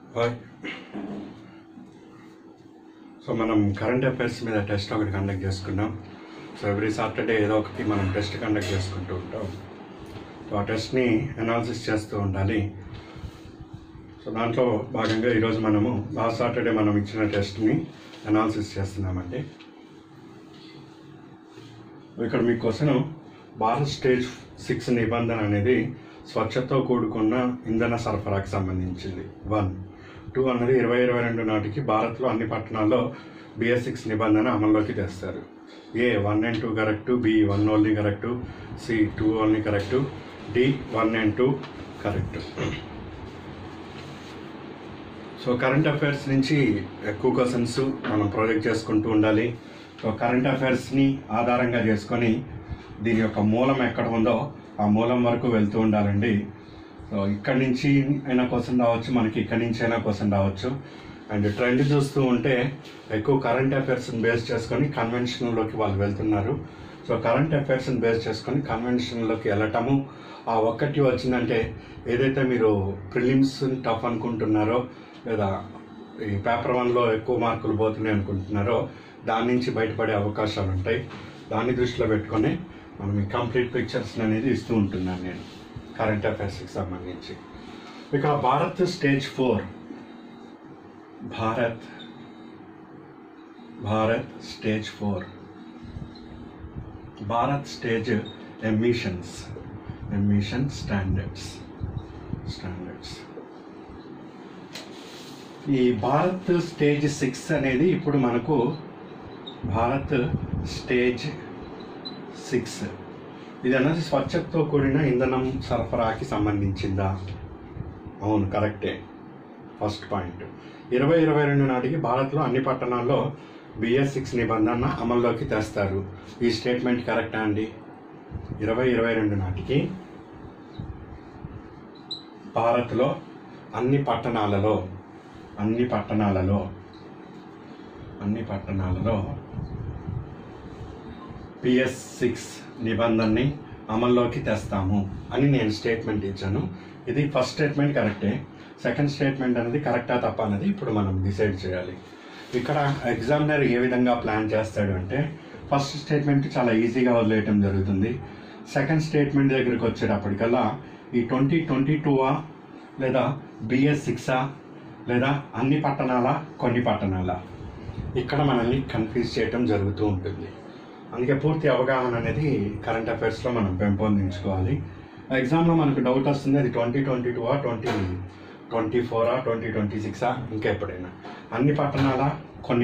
Hi. So మనం current affairs మీద test ఒకటి కండక్ట్ చేసుకున్నాం. సో ఎవ్రీ సాటర్డే ఏదో ఒకటి మనం టెస్ట్ కండక్ట్ చేసుకుంటూ ఉంటాం. సో ఆ టెస్ట్ని అనాలిసిస్ చేస్తూ ఉండాలి. సో దాంట్లో భాగంగా ఈరోజు మనము లాస్ట్ సాటర్డే మనం ఇచ్చిన టెస్ట్ని అనాలిసిస్ చేస్తున్నామండి. ఇక్కడ మీ క్వశ్చన్ భారత్ స్టేజ్ 6 నిబంధన అనేది స్వచ్ఛతో కూడుకున్న ఇంధన సరఫరాకి సంబంధించింది. 1. 2 అన్నది 2022 నాటికి భారత్లో అన్ని పట్టణాల్లో BS6 నిబంధన అమల్లోకి తెస్తారు. A 1 and 2 correct, B 1 only correct, C 2 only correct, D 1 and 2 correct. So current affairs నుంచి ఎక్కువ క్వశ్చన్స్ మనం ప్రాజెక్ట్ చేసుకుంటూ ఉండాలి. సో కరెంట్ అఫైర్స్ని ఆధారంగా చేసుకొని దీని యొక్క మూలం ఎక్కడ ఉందో ఆ మూలం వరకు వెళ్తూ ఉండాలండి. సో ఇక్కడి నుంచి అయినా క్వశ్చన్ రావచ్చు, మనకి ఇక్కడి నుంచి అయినా క్వశ్చన్ రావచ్చు. అండ్ ట్రెండ్ చూస్తూ ఉంటే ఎక్కువ కరెంట్ అఫైర్స్ని బేస్ చేసుకొని కన్వెన్షనల్లోకి వాళ్ళు వెళ్తున్నారు. సో కరెంట్ అఫైర్స్ని బేస్ చేసుకొని కన్వెన్షనల్లోకి వెళ్ళటము, ఆ ఒక్కటి వచ్చిందంటే ఏదైతే మీరు ప్రిలిమ్స్ టఫ్ అనుకుంటున్నారో లేదా ఈ పేపర్ 1లో ఎక్కువ మార్కులు పోతున్నాయి అనుకుంటున్నారో దాని నుంచి బయటపడే అవకాశాలు ఉంటాయి. దాన్ని దృష్టిలో పెట్టుకొని మనం ఈ కంప్లీట్ పిక్చర్స్ అనేది ఇస్తూ ఉంటున్నాను నేను కరెంట్ అఫైర్స్కి సంబంధించి. ఇక Bharat stage 4, Bharat stage 4, Bharat stage emission standards. ఈ భారత్ స్టేజ్ 6 అనేది ఇప్పుడు మనకు భారత్ స్టేజ్ 6 ఇది అనేది స్వచ్ఛతతో కూడిన ఇంధనం సరఫరాకి సంబంధించిందా? అవును, కరెక్టే. ఫస్ట్ పాయింట్, 2022 నాటికి భారత్లో అన్ని పట్టణాల్లో BS6 నిబంధన అమల్లోకి తెస్తారు. ఈ స్టేట్మెంట్ కరెక్టా అండి? 2022 నాటికి భారత్లో అన్ని పట్టణాలలో BS6 నిబంధనని అమల్లోకి తెస్తాము అని నేను స్టేట్మెంట్ ఇచ్చాను. ఇది ఫస్ట్ స్టేట్మెంట్ కరెక్టే. సెకండ్ స్టేట్మెంట్ అనేది కరెక్టా తప్ప అనేది ఇప్పుడు మనం డిసైడ్ చేయాలి. ఇక్కడ ఎగ్జామినర్ ఏ విధంగా ప్లాన్ చేస్తాడు అంటే ఫస్ట్ స్టేట్మెంట్ చాలా ఈజీగా వదిలేయటం జరుగుతుంది. సెకండ్ స్టేట్మెంట్ దగ్గరికి వచ్చేటప్పటికల్లా ఈ 2022 లేదా BS6 లేదా అన్ని పట్టణాల కొన్ని పట్టణాల ఇక్కడ మనల్ని కన్ఫ్యూజ్ చేయటం జరుగుతూ ఉంటుంది. అందుకే పూర్తి అవగాహన అనేది కరెంట్ అఫైర్స్లో మనం పెంపొందించుకోవాలి. ఎగ్జామ్లో మనకు డౌట్ వస్తుంది, అది 2022 2024 2026 ఇంకా ఎప్పుడైనా అన్ని పట్టణాల కొన్ని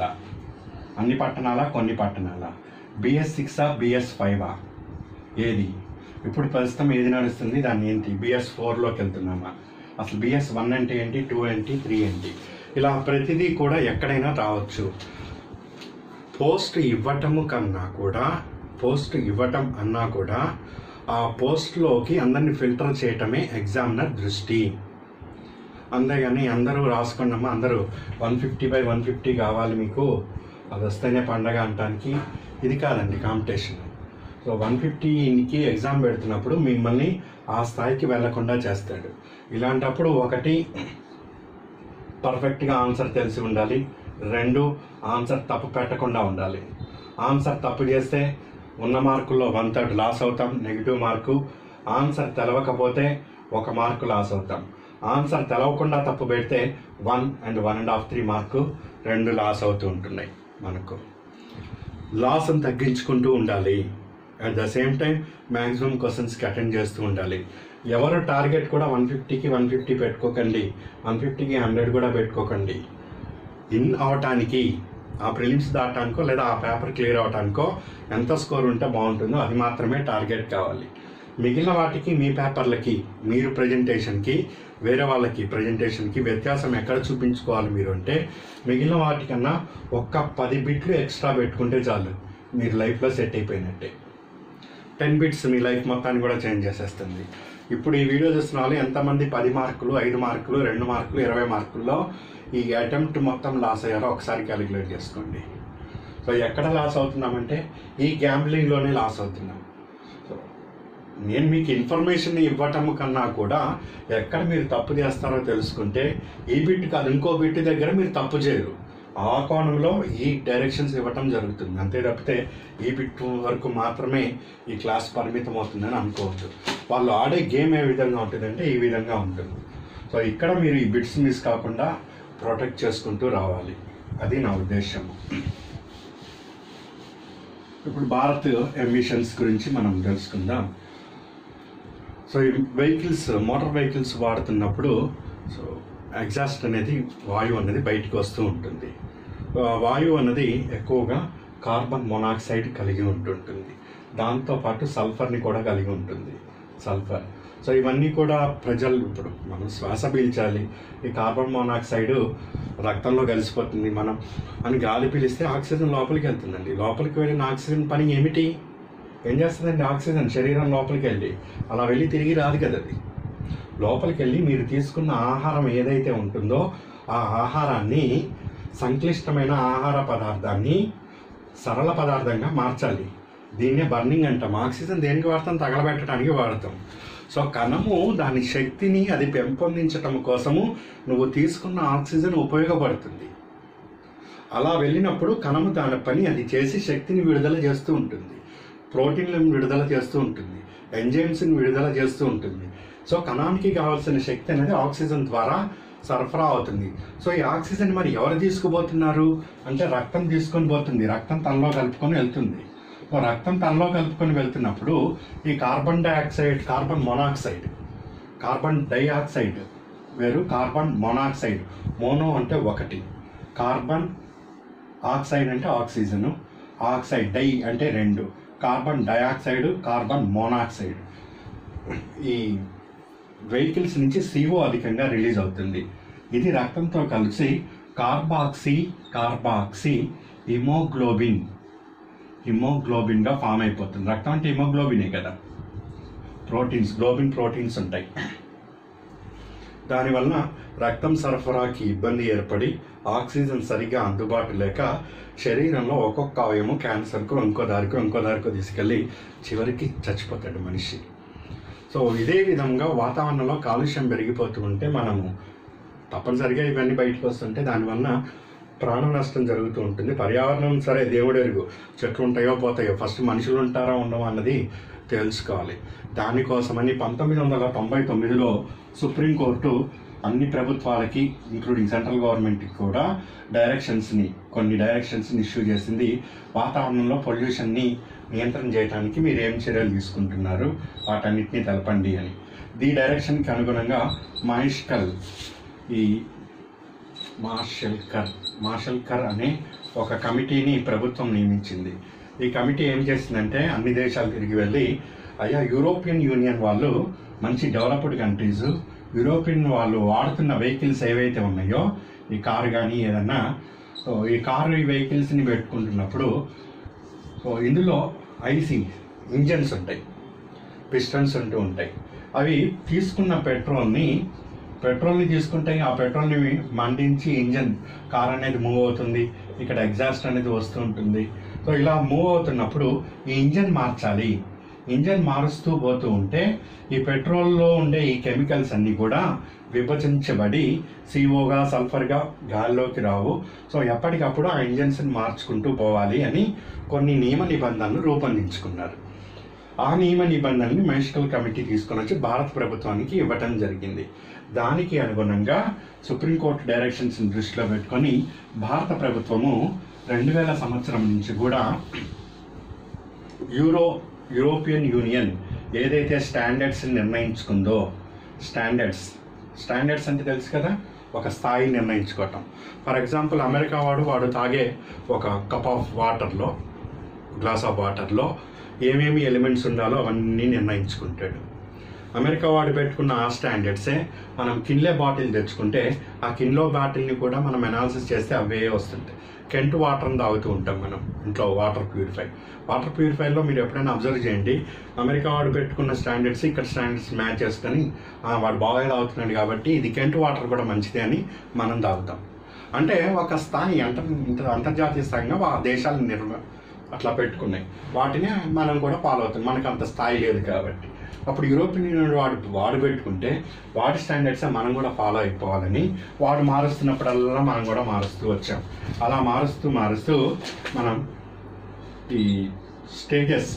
పట్టణాల BS6 BS5 ఏది ఇప్పుడు ప్రస్తుతం ఏది నడుస్తుంది, దాన్ని ఏంటి BS4లోకి వెళ్తున్నామా, అసలు BS1 అంటే ఏంటి, 2 ఏంటి, 3 ఏంటి, ఇలా ప్రతిదీ కూడా ఎక్కడైనా రావచ్చు. పోస్ట్ ఇవ్వటం అన్నా కూడా ఆ పోస్ట్లోకి అందరిని ఫిల్టర్ చేయటమే ఎగ్జామినర్ దృష్టి. అంతేగాని అందరూ రాసుకున్నామా, అందరూ 150/150 కావాలి మీకు, అది వస్తేనే పండగ అనటానికి ఇది కాదండి కాంపిటీషన్. సో 150కి ఎగ్జామ్ పెడుతున్నప్పుడు మిమ్మల్ని ఆ స్థాయికి వెళ్లకుండా చేస్తాడు. ఇలాంటప్పుడు 1 పర్ఫెక్ట్గా ఆన్సర్ తెలిసి ఉండాలి, 2 ఆన్సర్ తప్పు పెట్టకుండా ఉండాలి. ఆన్సర్ తప్పు చేస్తే ఉన్న మార్కుల్లో 1/3 లాస్ అవుతాం, నెగిటివ్ మార్కు. ఆన్సర్ తెలవకపోతే 1 మార్కు లాస్ అవుతాం. ఆన్సర్ తెలవకుండా తప్పు పెడితే 1 and 1.5 3 మార్కు 2 లాస్ అవుతూ ఉంటున్నాయి. మనకు లాస్ని తగ్గించుకుంటూ ఉండాలి. At the same time maximum క్వశ్చన్స్కి అటెండ్ చేస్తూ ఉండాలి. ఎవరు టార్గెట్ కూడా 150కి 150 పెట్టుకోకండి, 150కి 100 కూడా పెట్టుకోకండి. ఇన్ అవటానికి, ఆ ప్రిలిమ్స్ దాటానికో లేదా ఆ పేపర్ క్లియర్ అవటానికో ఎంత స్కోర్ ఉంటే బాగుంటుందో అది మాత్రమే టార్గెట్ కావాలి. మిగిలిన వాటికి మీ పేపర్లకి మీరు ప్రజెంటేషన్కి వేరే వాళ్ళకి ప్రజెంటేషన్కి వ్యత్యాసం ఎక్కడ చూపించుకోవాలి మీరు అంటే మిగిలిన వాటికన్నా 10 బిట్లు ఎక్స్ట్రా పెట్టుకుంటే చాలు, మీరు లైఫ్లో సెట్ అయిపోయినట్టే. 10 బిట్స్ మీ లైఫ్ మొత్తాన్ని కూడా చేంజ్ చేసేస్తుంది. ఇప్పుడు ఈ వీడియో చూస్తున్న వాళ్ళు ఎంతమంది 10 మార్కులు 5 మార్కులు 2 మార్కులు 20 మార్కుల్లో ఈ అటెంప్ట్ మొత్తం లాస్ అయ్యారో ఒకసారి క్యాలిక్యులేట్ చేసుకోండి. సో ఎక్కడ లాస్ అవుతున్నామంటే ఈ గ్యాంబ్లింగ్లోనే లాస్ అవుతున్నాం. సో నేను మీకు ఇన్ఫర్మేషన్ ఇవ్వటం కన్నా కూడా ఎక్కడ మీరు తప్పు చేస్తారో తెలుసుకుంటే ఈ బిట్ కాదు ఇంకో బిట్ దగ్గర మీరు తప్పు చేయరు. ఆ కోణంలో ఈ డైరెక్షన్స్ ఇవ్వటం జరుగుతుంది. అంతే తప్పితే ఈ బిట్ వరకు మాత్రమే ఈ క్లాస్ పరిమితం అవుతుందని అనుకోవద్దు. వాళ్ళు ఆడే గేమ్ ఏ విధంగా ఉంటుందంటే ఈ విధంగా ఉంటుంది. సో ఇక్కడ మీరు ఈ బిట్స్ మిస్ కాకుండా ప్రొటెక్ట్ చేసుకుంటూ రావాలి. అది నా ఉద్దేశము. ఇప్పుడు భారత్ ఎమిషన్స్ గురించి మనం తెలుసుకుందాం. సో ఈ వెహికల్స్, మోటార్ వెహికల్స్ వాడుతున్నప్పుడు సో ఎగ్జాస్ట్ అనేది వాయువు అనేది బయటకు వస్తూ ఉంటుంది. వాయువు అన్నది ఎక్కువగా కార్బన్ మొనాక్సైడ్ కలిగి ఉంటుంటుంది. దాంతోపాటు సల్ఫర్ని కూడా కలిగి ఉంటుంది, సల్ఫర్. సో ఇవన్నీ కూడా ప్రజలు ఇప్పుడు మనం శ్వాస పీల్చాలి, ఈ కార్బన్ మొనాక్సైడ్ రక్తంలో కలిసిపోతుంది. మనం అని గాలి పీలిస్తే ఆక్సిజన్ లోపలికి వెళ్తుందండి. లోపలికి వెళ్ళిన ఆక్సిజన్ పని ఏమిటి? ఏం చేస్తుందండి ఆక్సిజన్? శరీరం లోపలికి వెళ్ళి అలా వెళ్ళి తిరిగి రాదు కదా. అది లోపలికి వెళ్ళి మీరు తీసుకున్న ఆహారం ఏదైతే ఉంటుందో ఆ ఆహారాన్ని, సంక్లిష్టమైన ఆహార పదార్థాన్ని సరళ పదార్థంగా మార్చాలి. దీన్నే బర్నింగ్ అంటాం. ఆక్సిజన్ దేనికి వాడతాం? తగలబెట్టడానికి వాడతాం. సో కణము దాని శక్తిని అది పెంపొందించటం కోసము నువ్వు తీసుకున్న ఆక్సిజన్ ఉపయోగపడుతుంది. అలా వెళ్ళినప్పుడు కణము దాని పని అది చేసి శక్తిని విడుదల చేస్తూ ఉంటుంది, ప్రోటీన్లను విడుదల చేస్తూ ఉంటుంది, ఎంజైమ్స్ని విడుదల చేస్తూ ఉంటుంది. సో కణానికి కావాల్సిన శక్తి అనేది ఆక్సిజన్ ద్వారా సరఫరా అవుతుంది. సో ఈ ఆక్సిజన్ మరి ఎవరు తీసుకుపోతున్నారు అంటే రక్తం తీసుకొని పోతుంది. రక్తం తనలో కలుపుకొని వెళ్తుంది. రక్తం తనలో కలుపుకొని వెళ్తున్నప్పుడు ఈ carbon dioxide, carbon monoxide, carbon dioxide వేరు, కార్బన్ మొనాక్సైడ్. మోనో అంటే ఒకటి, కార్బన్ ఆక్సైడ్ అంటే ఆక్సిజను, ఆక్సైడ్ డై అంటే రెండు, కార్బన్ డైఆక్సైడ్, కార్బన్ మోనాక్సైడ్. ఈ వెహికల్స్ నుంచి CO అధికంగా రిలీజ్ అవుతుంది. ఇది రక్తంతో కలిసి కార్బాక్సీ హిమోగ్లోబిన్గా ఫామ్ అయిపోతుంది. రక్తం అంటే హిమోగ్లోబినే కదా, ప్రోటీన్స్, గ్లోబిన్ ప్రోటీన్స్ ఉంటాయి. దానివల్ల రక్తం సరఫరాకి ఇబ్బంది ఏర్పడి ఆక్సిజన్ సరిగ్గా అందుబాటు లేక శరీరంలో ఒక్కొక్క అవయవం క్యాన్సర్కు ఇంకో దారికో తీసుకెళ్ళి చివరికి చచ్చిపోతాడు మనిషి. సో ఇదే విధంగా వాతావరణంలో కాలుష్యం పెరిగిపోతూ ఉంటే మనము తప్పనిసరిగా ఇవన్నీ బయటకు వస్తుంటే దానివల్ల ప్రాణ నష్టం జరుగుతూ ఉంటుంది. పర్యావరణం సరే దేవుడు ఎరుగు, చెట్లు ఉంటాయో పోతాయో, ఫస్ట్ మనుషులు ఉంటారా ఉండవో అన్నది తెలుసుకోవాలి. దానికోసమని 1999లో సుప్రీంకోర్టు అన్ని ప్రభుత్వాలకి ఇంక్లూడింగ్ సెంట్రల్ గవర్నమెంట్కి కూడా కొన్ని డైరెక్షన్స్ని ఇష్యూ చేసింది. వాతావరణంలో పొల్యూషన్ని నియంత్రణ చేయడానికి మీరు ఏం చర్యలు తీసుకుంటున్నారు వాటన్నిటిని తెలపండి అని. ఈ డైరెక్షన్కి అనుగుణంగా మార్షల్ కర్ అనే ఒక కమిటీని ప్రభుత్వం నియమించింది. ఈ కమిటీ ఏం చేసిందంటే అన్ని దేశాలు తిరిగి వెళ్ళి, అయ్యా యూరోపియన్ యూనియన్ వాళ్ళు మంచి డెవలప్డ్ కంట్రీస్, యూరోపియన్ వాళ్ళు వాడుతున్న వెహికల్స్ ఏవైతే ఉన్నాయో ఈ కారు కానీ ఏదన్నా, సో ఈ కారు ఈ వెహికల్స్ని పెట్టుకుంటున్నప్పుడు సో ఇందులో ఐసి ఇంజన్స్ ఉంటాయి, పిస్టన్స్ అంటూ ఉంటాయి. అవి తీసుకున్న పెట్రోల్ని తీసుకుంటాయి. ఆ పెట్రోల్ని మండించి కార్ అనేది మూవ్ అవుతుంది. ఇక్కడ ఎగ్జాస్ట్ అనేది వస్తూ ఉంటుంది. సో ఇలా మూవ్ అవుతున్నప్పుడు ఈ ఇంజన్ మార్చాలి. ఇంజన్ మారుస్తూ పోతూ ఉంటే ఈ పెట్రోల్లో ఉండే ఈ కెమికల్స్ అన్నీ కూడా విభజించబడి CO సల్ఫర్గా గాల్లోకి రావు. సో ఎప్పటికప్పుడు ఆ ఇంజన్స్ని మార్చుకుంటూ పోవాలి అని కొన్ని నియమ నిబంధనలు రూపొందించుకున్నారు. ఆ నియమ నిబంధనల్ని మ్యాజికల్ కమిటీ తీసుకొని వచ్చి భారత ప్రభుత్వానికి ఇవ్వటం జరిగింది. దానికి అనుగుణంగా సుప్రీంకోర్టు డైరెక్షన్స్ని దృష్టిలో పెట్టుకొని భారత ప్రభుత్వము 2000 సంవత్సరం నుంచి కూడా యూరోపియన్ యూనియన్ ఏదైతే స్టాండర్డ్స్ని నిర్ణయించుకుందో, స్టాండర్డ్స్ అంటే తెలుసు కదా, ఒక స్థాయి నిర్ణయించుకోవటం. ఫర్ ఎగ్జాంపుల్ అమెరికా వాడు తాగే ఒక కప్ ఆఫ్ వాటర్లో, గ్లాస్ ఆఫ్ వాటర్లో ఏమేమి ఎలిమెంట్స్ ఉండాలో అవన్నీ నిర్ణయించుకుంటాడు. అమెరికా వాడు పెట్టుకున్న ఆ స్టాండర్డ్సే మనం కిన్లే బాటిల్ తెచ్చుకుంటే ఆ కిన్లో బాటిల్ని కూడా మనం అనాలిసిస్ చేస్తే అవే వస్తుంటాయి. కెంట్ వాటర్ని తాగుతూ ఉంటాం మనం ఇంట్లో, వాటర్ ప్యూరిఫైర్లో మీరు ఎప్పుడైనా అబ్జర్వ్ చేయండి, అమెరికా వాడు పెట్టుకున్న స్టాండర్డ్స్ ఇక్కడ స్టాండర్డ్స్ మ్యాచ్ చేసుకొని వాడు బాగా తాగుతున్నాడు కాబట్టి ఇది కెంట్ వాటర్ కూడా మంచిదే అని మనం తాగుతాం. అంటే ఒక స్థాయి అంతర్జాతీయ స్థాయిగా దేశాలు అట్లా పెట్టుకున్నాయి, వాటిని మనం కూడా ఫాలో అవుతాం. మనకు అంత స్థాయి లేదు కాబట్టి. అప్పుడు యూరోపియన్ యూనియన్ వాడు పెట్టుకుంటే వాడి స్టాండర్డ్స్ మనం కూడా ఫాలో అయిపోవాలని వాడు మారుస్తున్నప్పుడల్లా మనం కూడా మారుస్తూ వచ్చాం. అలా మారుస్తూ మనం ఈ stages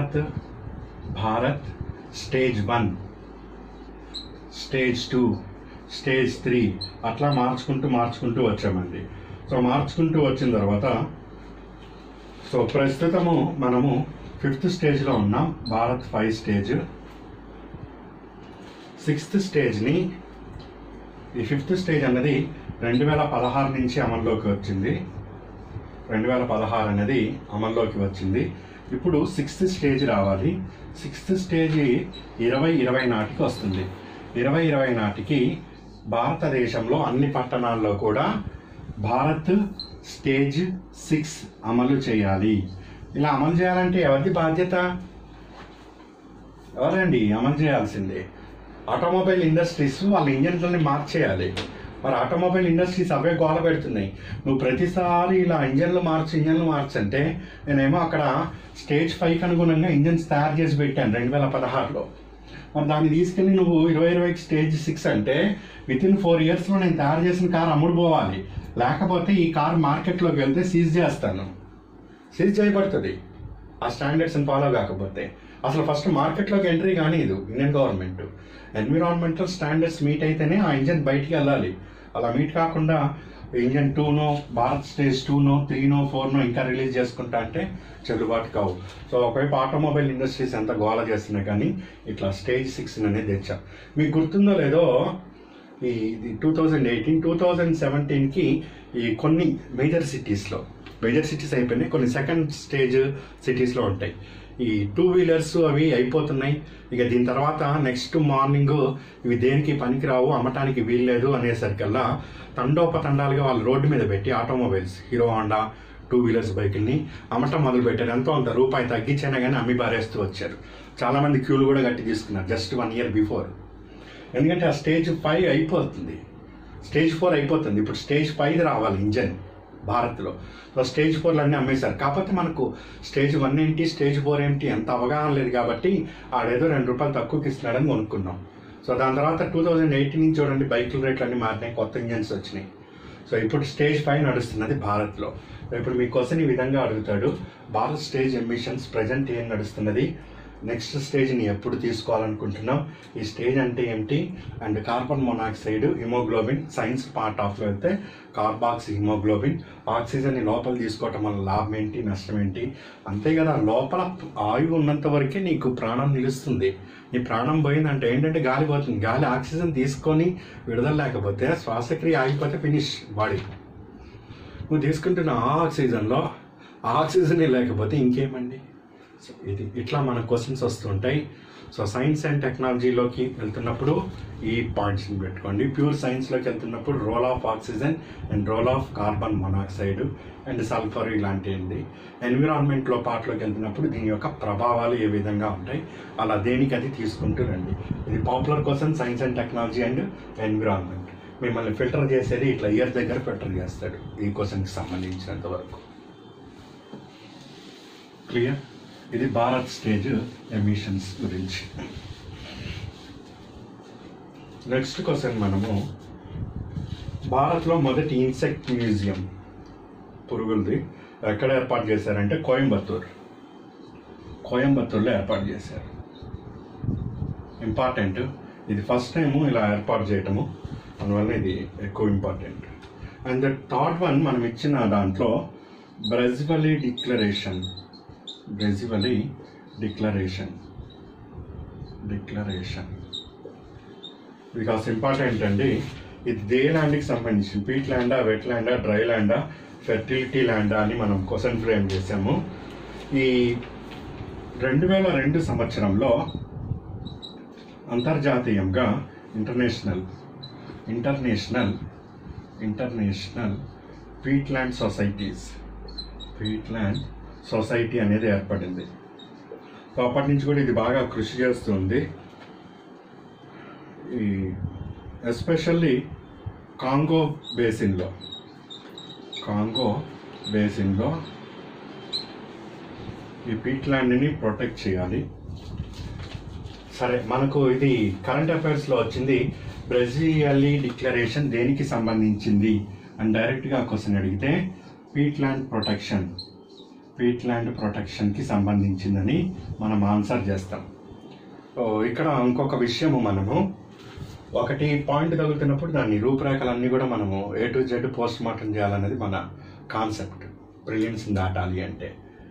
Bharat stage 1, stage 2, stage 3 అట్లా మార్చుకుంటూ వచ్చామండి. సో మార్చుకుంటూ వచ్చిన తర్వాత సో ప్రస్తుతము మనము 5th స్టేజ్లో ఉన్నాం. భారత్ 5 స్టేజ్. 6th స్టేజ్ని, ఈ 5th స్టేజ్ అన్నది 2016 నుంచి అమల్లోకి వచ్చింది. 2016 అనేది అమల్లోకి వచ్చింది. ఇప్పుడు 6th స్టేజ్ రావాలి. 6th స్టేజ్ 2020 నాటికి వస్తుంది. 2020 నాటికి భారతదేశంలో అన్ని పట్టణాల్లో కూడా భారత్ స్టేజ్ 6 అమలు చేయాలి. ఇలా అమలు చేయాలంటే ఎవరిది బాధ్యత? ఎవరండి అమలు చేయాల్సిందే? ఆటోమొబైల్ ఇండస్ట్రీస్ వాళ్ళ ఇంజన్లని మార్చేయాలి. మరి ఆటోమొబైల్ ఇండస్ట్రీస్ అవే గోల పెడుతున్నాయి. నువ్వు ప్రతిసారి ఇలా ఇంజన్లు మార్చు అంటే నేనేమో అక్కడ స్టేజ్ 5కి అనుగుణంగా ఇంజన్స్ తయారు చేసి పెట్టాను 2016లో. మరి దాన్ని తీసుకెళ్ళి నువ్వు 2020 స్టేజ్ 6 అంటే వితిన్ 4 ఇయర్స్లో నేను తయారు చేసిన కారు అమ్ముడు పోవాలి. లేకపోతే ఈ కార్ మార్కెట్లోకి వెళ్తే సీజ్ చేయబడుతుంది ఆ స్టాండర్డ్స్ని ఫాలో కాకపోతే. అసలు ఫస్ట్ మార్కెట్లోకి ఎంట్రీ కానీ ఇది Indian government environmental standards meet అయితేనే ఆ ఇంజన్ బయటికి వెళ్ళాలి. అలా మీట్ కాకుండా ఇంజన్ 2నో భారత్ స్టేజ్ 2నో 3నో 4నో ఇంకా రిలీజ్ చేసుకుంటా అంటే చెల్లుబాటు కావు. సో ఒకవైపు ఆటోమొబైల్ ఇండస్ట్రీస్ ఎంత గోల చేస్తున్నాయి కానీ ఇట్లా స్టేజ్ 6 అనేది తెచ్చాం. మీకు గుర్తుందో లేదో, ఈ 2018, 2017కి ఈ కొన్ని మేజర్ సిటీస్ అయిపోయినాయి. కొన్ని సెకండ్ స్టేజ్ సిటీస్లో ఉంటాయి. ఈ 2 వీలర్స్ అవి అయిపోతున్నాయి. ఇక దీని తర్వాత నెక్స్ట్ మార్నింగ్ ఇవి దేనికి పనికిరావు, అమ్మటానికి వీల్లేదు అనేసరికల్లా తండోపతండాలుగా వాళ్ళు రోడ్డు మీద పెట్టి ఆటోమొబైల్స్ హీరో హోండా 2 వీలర్స్ బైకుల్ని అమ్మటం మొదలుపెట్టారు. ఎంతో అంత రూపాయి తగ్గించైనా కానీ అమ్మి బారేస్తూ వచ్చారు. చాలామంది క్యూలు కూడా కట్టి తీసుకున్నారు జస్ట్ 1 ఇయర్ బిఫోర్. ఎందుకంటే ఆ స్టేజ్ 5 అయిపోతుంది, స్టేజ్ 4 అయిపోతుంది. ఇప్పుడు స్టేజ్ 5 రావాలి ఇంజన్ భారత్లో. సో స్టేజ్ 4 అన్నీ అమ్మేశారు. కాకపోతే మనకు స్టేజ్ 1 ఏంటి, స్టేజ్ 4 ఏంటి ఎంత అవగాహన లేదు కాబట్టి ఆడేదో ₹2 తక్కువకి ఇస్తున్నాడని కొనుక్కున్నాం. సో దాని తర్వాత 2018 నుంచి చూడండి బైకుల రేట్లు అన్నీ మారినాయి, కొత్త ఇంజన్స్ వచ్చినాయి. సో ఇప్పుడు స్టేజ్ 5 నడుస్తున్నది భారత్లో. ఇప్పుడు మీ క్వశ్చన్ ఈ విధంగా అడుగుతాడు, భారత్ స్టేజ్ ఎమిషన్స్ ప్రజెంట్ ఏం నడుస్తున్నది, నెక్స్ట్ స్టేజ్ని ఎప్పుడు తీసుకోవాలనుకుంటున్నాం, ఈ స్టేజ్ అంటే ఏమిటి, and carbon monoxide, haemoglobin, science part of వెళ్తే కార్బాక్స్ హిమోగ్లోబిన్, ఆక్సిజన్ని లోపల తీసుకోవటం వల్ల లాభం ఏంటి, నష్టం ఏంటి. అంతే కదా, లోపల ఆయువు ఉన్నంత వరకే నీకు ప్రాణం నిలుస్తుంది. నీ ప్రాణం పోయిందంటే ఏంటంటే గాలి పోతుంది. గాలి ఆక్సిజన్ తీసుకొని విడుదల లేకపోతే శ్వాసక్రియ ఆగిపోతే ఫినిష్ బాడీ. నువ్వు తీసుకుంటున్న ఆక్సిజన్ లేకపోతే ఇంకేమండి. సో ఇది ఇట్లా మన క్వశ్చన్స్ వస్తుంటాయి. సో సైన్స్ అండ్ టెక్నాలజీలోకి వెళ్తున్నప్పుడు ఈ పాయింట్స్ని పెట్టుకోండి. ప్యూర్ సైన్స్లోకి వెళ్తున్నప్పుడు role of oxygen and role of carbon monoxide and sulphur ఇలాంటివి. ఎన్విరాన్మెంట్లో పార్ట్లోకి వెళ్తున్నప్పుడు దీని యొక్క ప్రభావాలు ఏ విధంగా ఉంటాయి, అలా దేనికి అది తీసుకుంటూ రండి. ఇది popular question, science and technology and environment. మిమ్మల్ని ఫిల్టర్ చేసేది ఇట్లా ఇయర్ దగ్గర ఫిల్టర్ చేస్తాడు ఈ క్వశ్చన్కి సంబంధించినంత వరకు. క్లియర్? ఇది భారత్ స్టేజ్ ఎమిషన్స్ గురించి. నెక్స్ట్ క్వశ్చన్, మనము భారత్లో మొదటి ఇన్సెక్ట్ మ్యూజియం పురుగులది ఎక్కడ ఏర్పాటు చేశారంటే కోయంబత్తూర్లో ఏర్పాటు చేశారు. ఇంపార్టెంట్, ఇది ఫస్ట్ టైము ఇలా ఏర్పాటు చేయటము, అందువల్ల ఇది ఎక్కువ important. And the third one మనం ఇచ్చిన దాంట్లో బ్రెజివలీ డిక్లరేషన్ బికాస్ ఇంపార్టెంట్ అండి. ఇది దే ల్యాండ్కి సంబంధించి పీట్ ల్యాండా, వెట్ ల్యాండా, డ్రై ల్యాండా, ఫెర్టిలిటీ ల్యాండా అని మనం క్వశ్చన్ ఫ్రేమ్ చేసాము. ఈ 2002 సంవత్సరంలో అంతర్జాతీయంగా ఇంటర్నేషనల్ పీట్ ల్యాండ్ సొసైటీ అనేది ఏర్పడింది. సో అప్పటి నుంచి కూడా ఇది బాగా కృషి చేస్తుంది. ఈ ఎస్పెషల్లీ కాంగో బేసిన్లో ఈ పీట్ ల్యాండ్ని ప్రొటెక్ట్ చేయాలి. సరే, మనకు ఇది కరెంట్ అఫైర్స్లో వచ్చింది. బ్రెజిలియల్లీ డిక్లరేషన్ దేనికి సంబంధించింది అని డైరెక్ట్గా క్వశ్చన్ అడిగితే పీట్లాండ్ ప్రొటెక్షన్కి సంబంధించిందని మనం ఆన్సర్ చేస్తాం. ఇక్కడ ఇంకొక విషయము, మనము ఒకటి పాయింట్ తగులుతున్నప్పుడు దాని రూపురేఖలన్నీ కూడా మనము A to Z post mortem చేయాలనేది మన కాన్సెప్ట్. ప్రిలిమ్స్ దాటాలి అంటే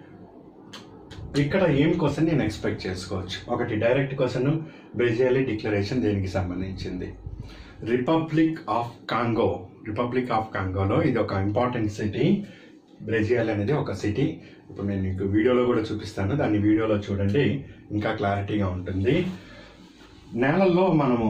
ఇక్కడ ఏం క్వశ్చన్ నేను ఎక్స్పెక్ట్ చేసుకోవచ్చు. ఒకటి డైరెక్ట్ క్వశ్చన్, బ్రెజిలియల్లీ డిక్లరేషన్ దేనికి సంబంధించింది. రిపబ్లిక్ ఆఫ్ కాంగోలో ఇది ఒక ఇంపార్టెంట్ సిటీ. బ్రెజిల్ అనేది ఒక సిటీ. ఇప్పుడు నేను మీకు వీడియోలో కూడా చూపిస్తాను, దాన్ని వీడియోలో చూడండి, ఇంకా క్లారిటీగా ఉంటుంది. నేలల్లో మనము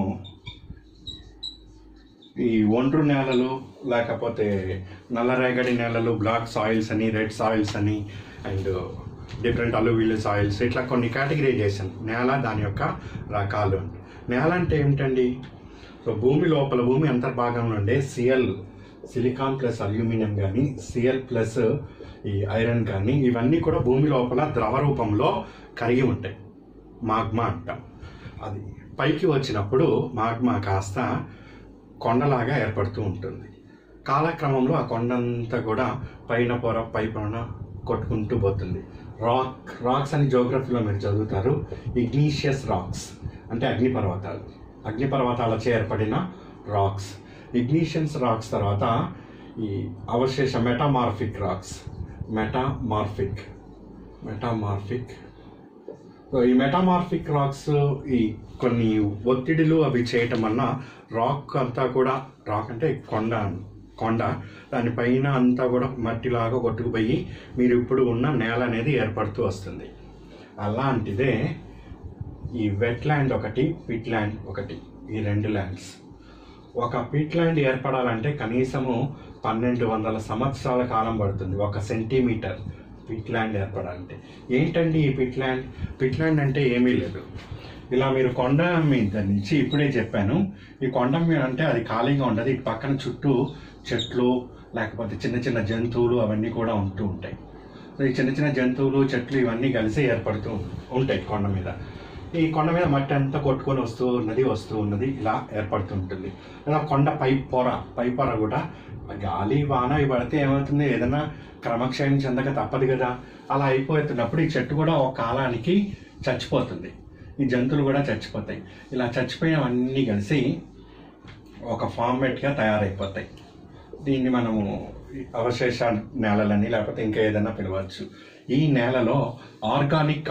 ఈ ఒండ్రు నేలలు, లేకపోతే నల్లరేగడి నేలలు, బ్లాక్ సాయిల్స్ అని, రెడ్ సాయిల్స్ అని, అండ్ డిఫరెంట్ అలువిల్ సాయిల్స్, ఇట్లా కొన్ని కేటగిరైజేషన్ నేల, దాని యొక్క రకాలు. నేల అంటే ఏమిటండి? సో భూమి లోపల, భూమి అంతర్భాగంలో ఉండే సిలికాన్ ప్లస్ అల్యూమినియం కానీ, Cl ప్లస్ ఈ ఐరన్ కానీ, ఇవన్నీ కూడా భూమి లోపల ద్రవ రూపంలో కరిగి ఉంటాయి. మాగ్మా అంటాం. అది పైకి వచ్చినప్పుడు మాగ్మా కాస్త కొండలాగా ఏర్పడుతూ ఉంటుంది. కాలక్రమంలో ఆ కొండంతా కూడా పైన కొట్టుకుంటూ పోతుంది. రాక్స్ అని జియోగ్రఫీలో మీరు చదువుతారు. ఇగ్నీషియస్ రాక్స్ అంటే అగ్నిపర్వతాలచే ఏర్పడిన రాక్స్. ఇగ్నీషియస్ రాక్స్ తర్వాత ఈ అవశేష మెటామార్ఫిక్ రాక్స్. ఈ మెటామార్ఫిక్ రాక్స్ ఈ కొన్ని ఒత్తిడిలు అవి చేయటం వల్ల రాక్ అంతా కూడా, రాక్ అంటే కొండ దానిపైన అంతా కూడా మట్టిలాగా కొట్టుకుపోయి మీరు ఇప్పుడు ఉన్న నేల అనేది ఏర్పడుతూ వస్తుంది. అలాంటిదే ఈ వెట్లాండ్ ఒకటి, పిట్లాండ్ ఒకటి, ఈ రెండు ల్యాండ్స్. ఒక పిట్లాండ్ ఏర్పడాలంటే కనీసము 1200 సంవత్సరాల కాలం పడుతుంది. 1 సెంటీమీటర్ పిట్లాండ్ ఏర్పడాలంటే. ఏంటండి ఈ పిట్లాండ్ అంటే ఏమీ లేదు. ఇలా మీరు కొండ మీద నుంచి, ఇప్పుడే చెప్పాను, ఈ కొండ మీద అంటే అది ఖాళీగా ఉండదు. ఇటు పక్కన చుట్టూ చెట్లు, లేకపోతే చిన్న చిన్న జంతువులు అవన్నీ కూడా ఉంటూ ఉంటాయి. సో ఈ చిన్న చిన్న జంతువులు, చెట్లు ఇవన్నీ కలిసి ఏర్పడుతూ ఉంటాయి కొండ మీద. ఈ కొండ మీద మట్టి అంతా కొట్టుకొని వస్తూ ఉన్నది ఇలా ఏర్పడుతూ ఉంటుంది. ఇలా కొండ పై పొర కూడా గాలి వాన ఇవి పడితే ఏమవుతుంది, ఏదైనా క్రమక్షయం చెందక తప్పదు కదా. అలా అయిపోతున్నప్పుడు ఈ చెట్టు కూడా ఒక కాలానికి చచ్చిపోతుంది, ఈ జంతువులు కూడా చచ్చిపోతాయి. ఇలా చచ్చిపోయినవన్నీ కలిసి ఒక ఫార్మేట్గా తయారైపోతాయి. దీన్ని మనము అవశేష నేలలని, లేకపోతే ఇంకా ఏదైనా పిలవచ్చు. ఈ నేలలో ఆర్గానిక్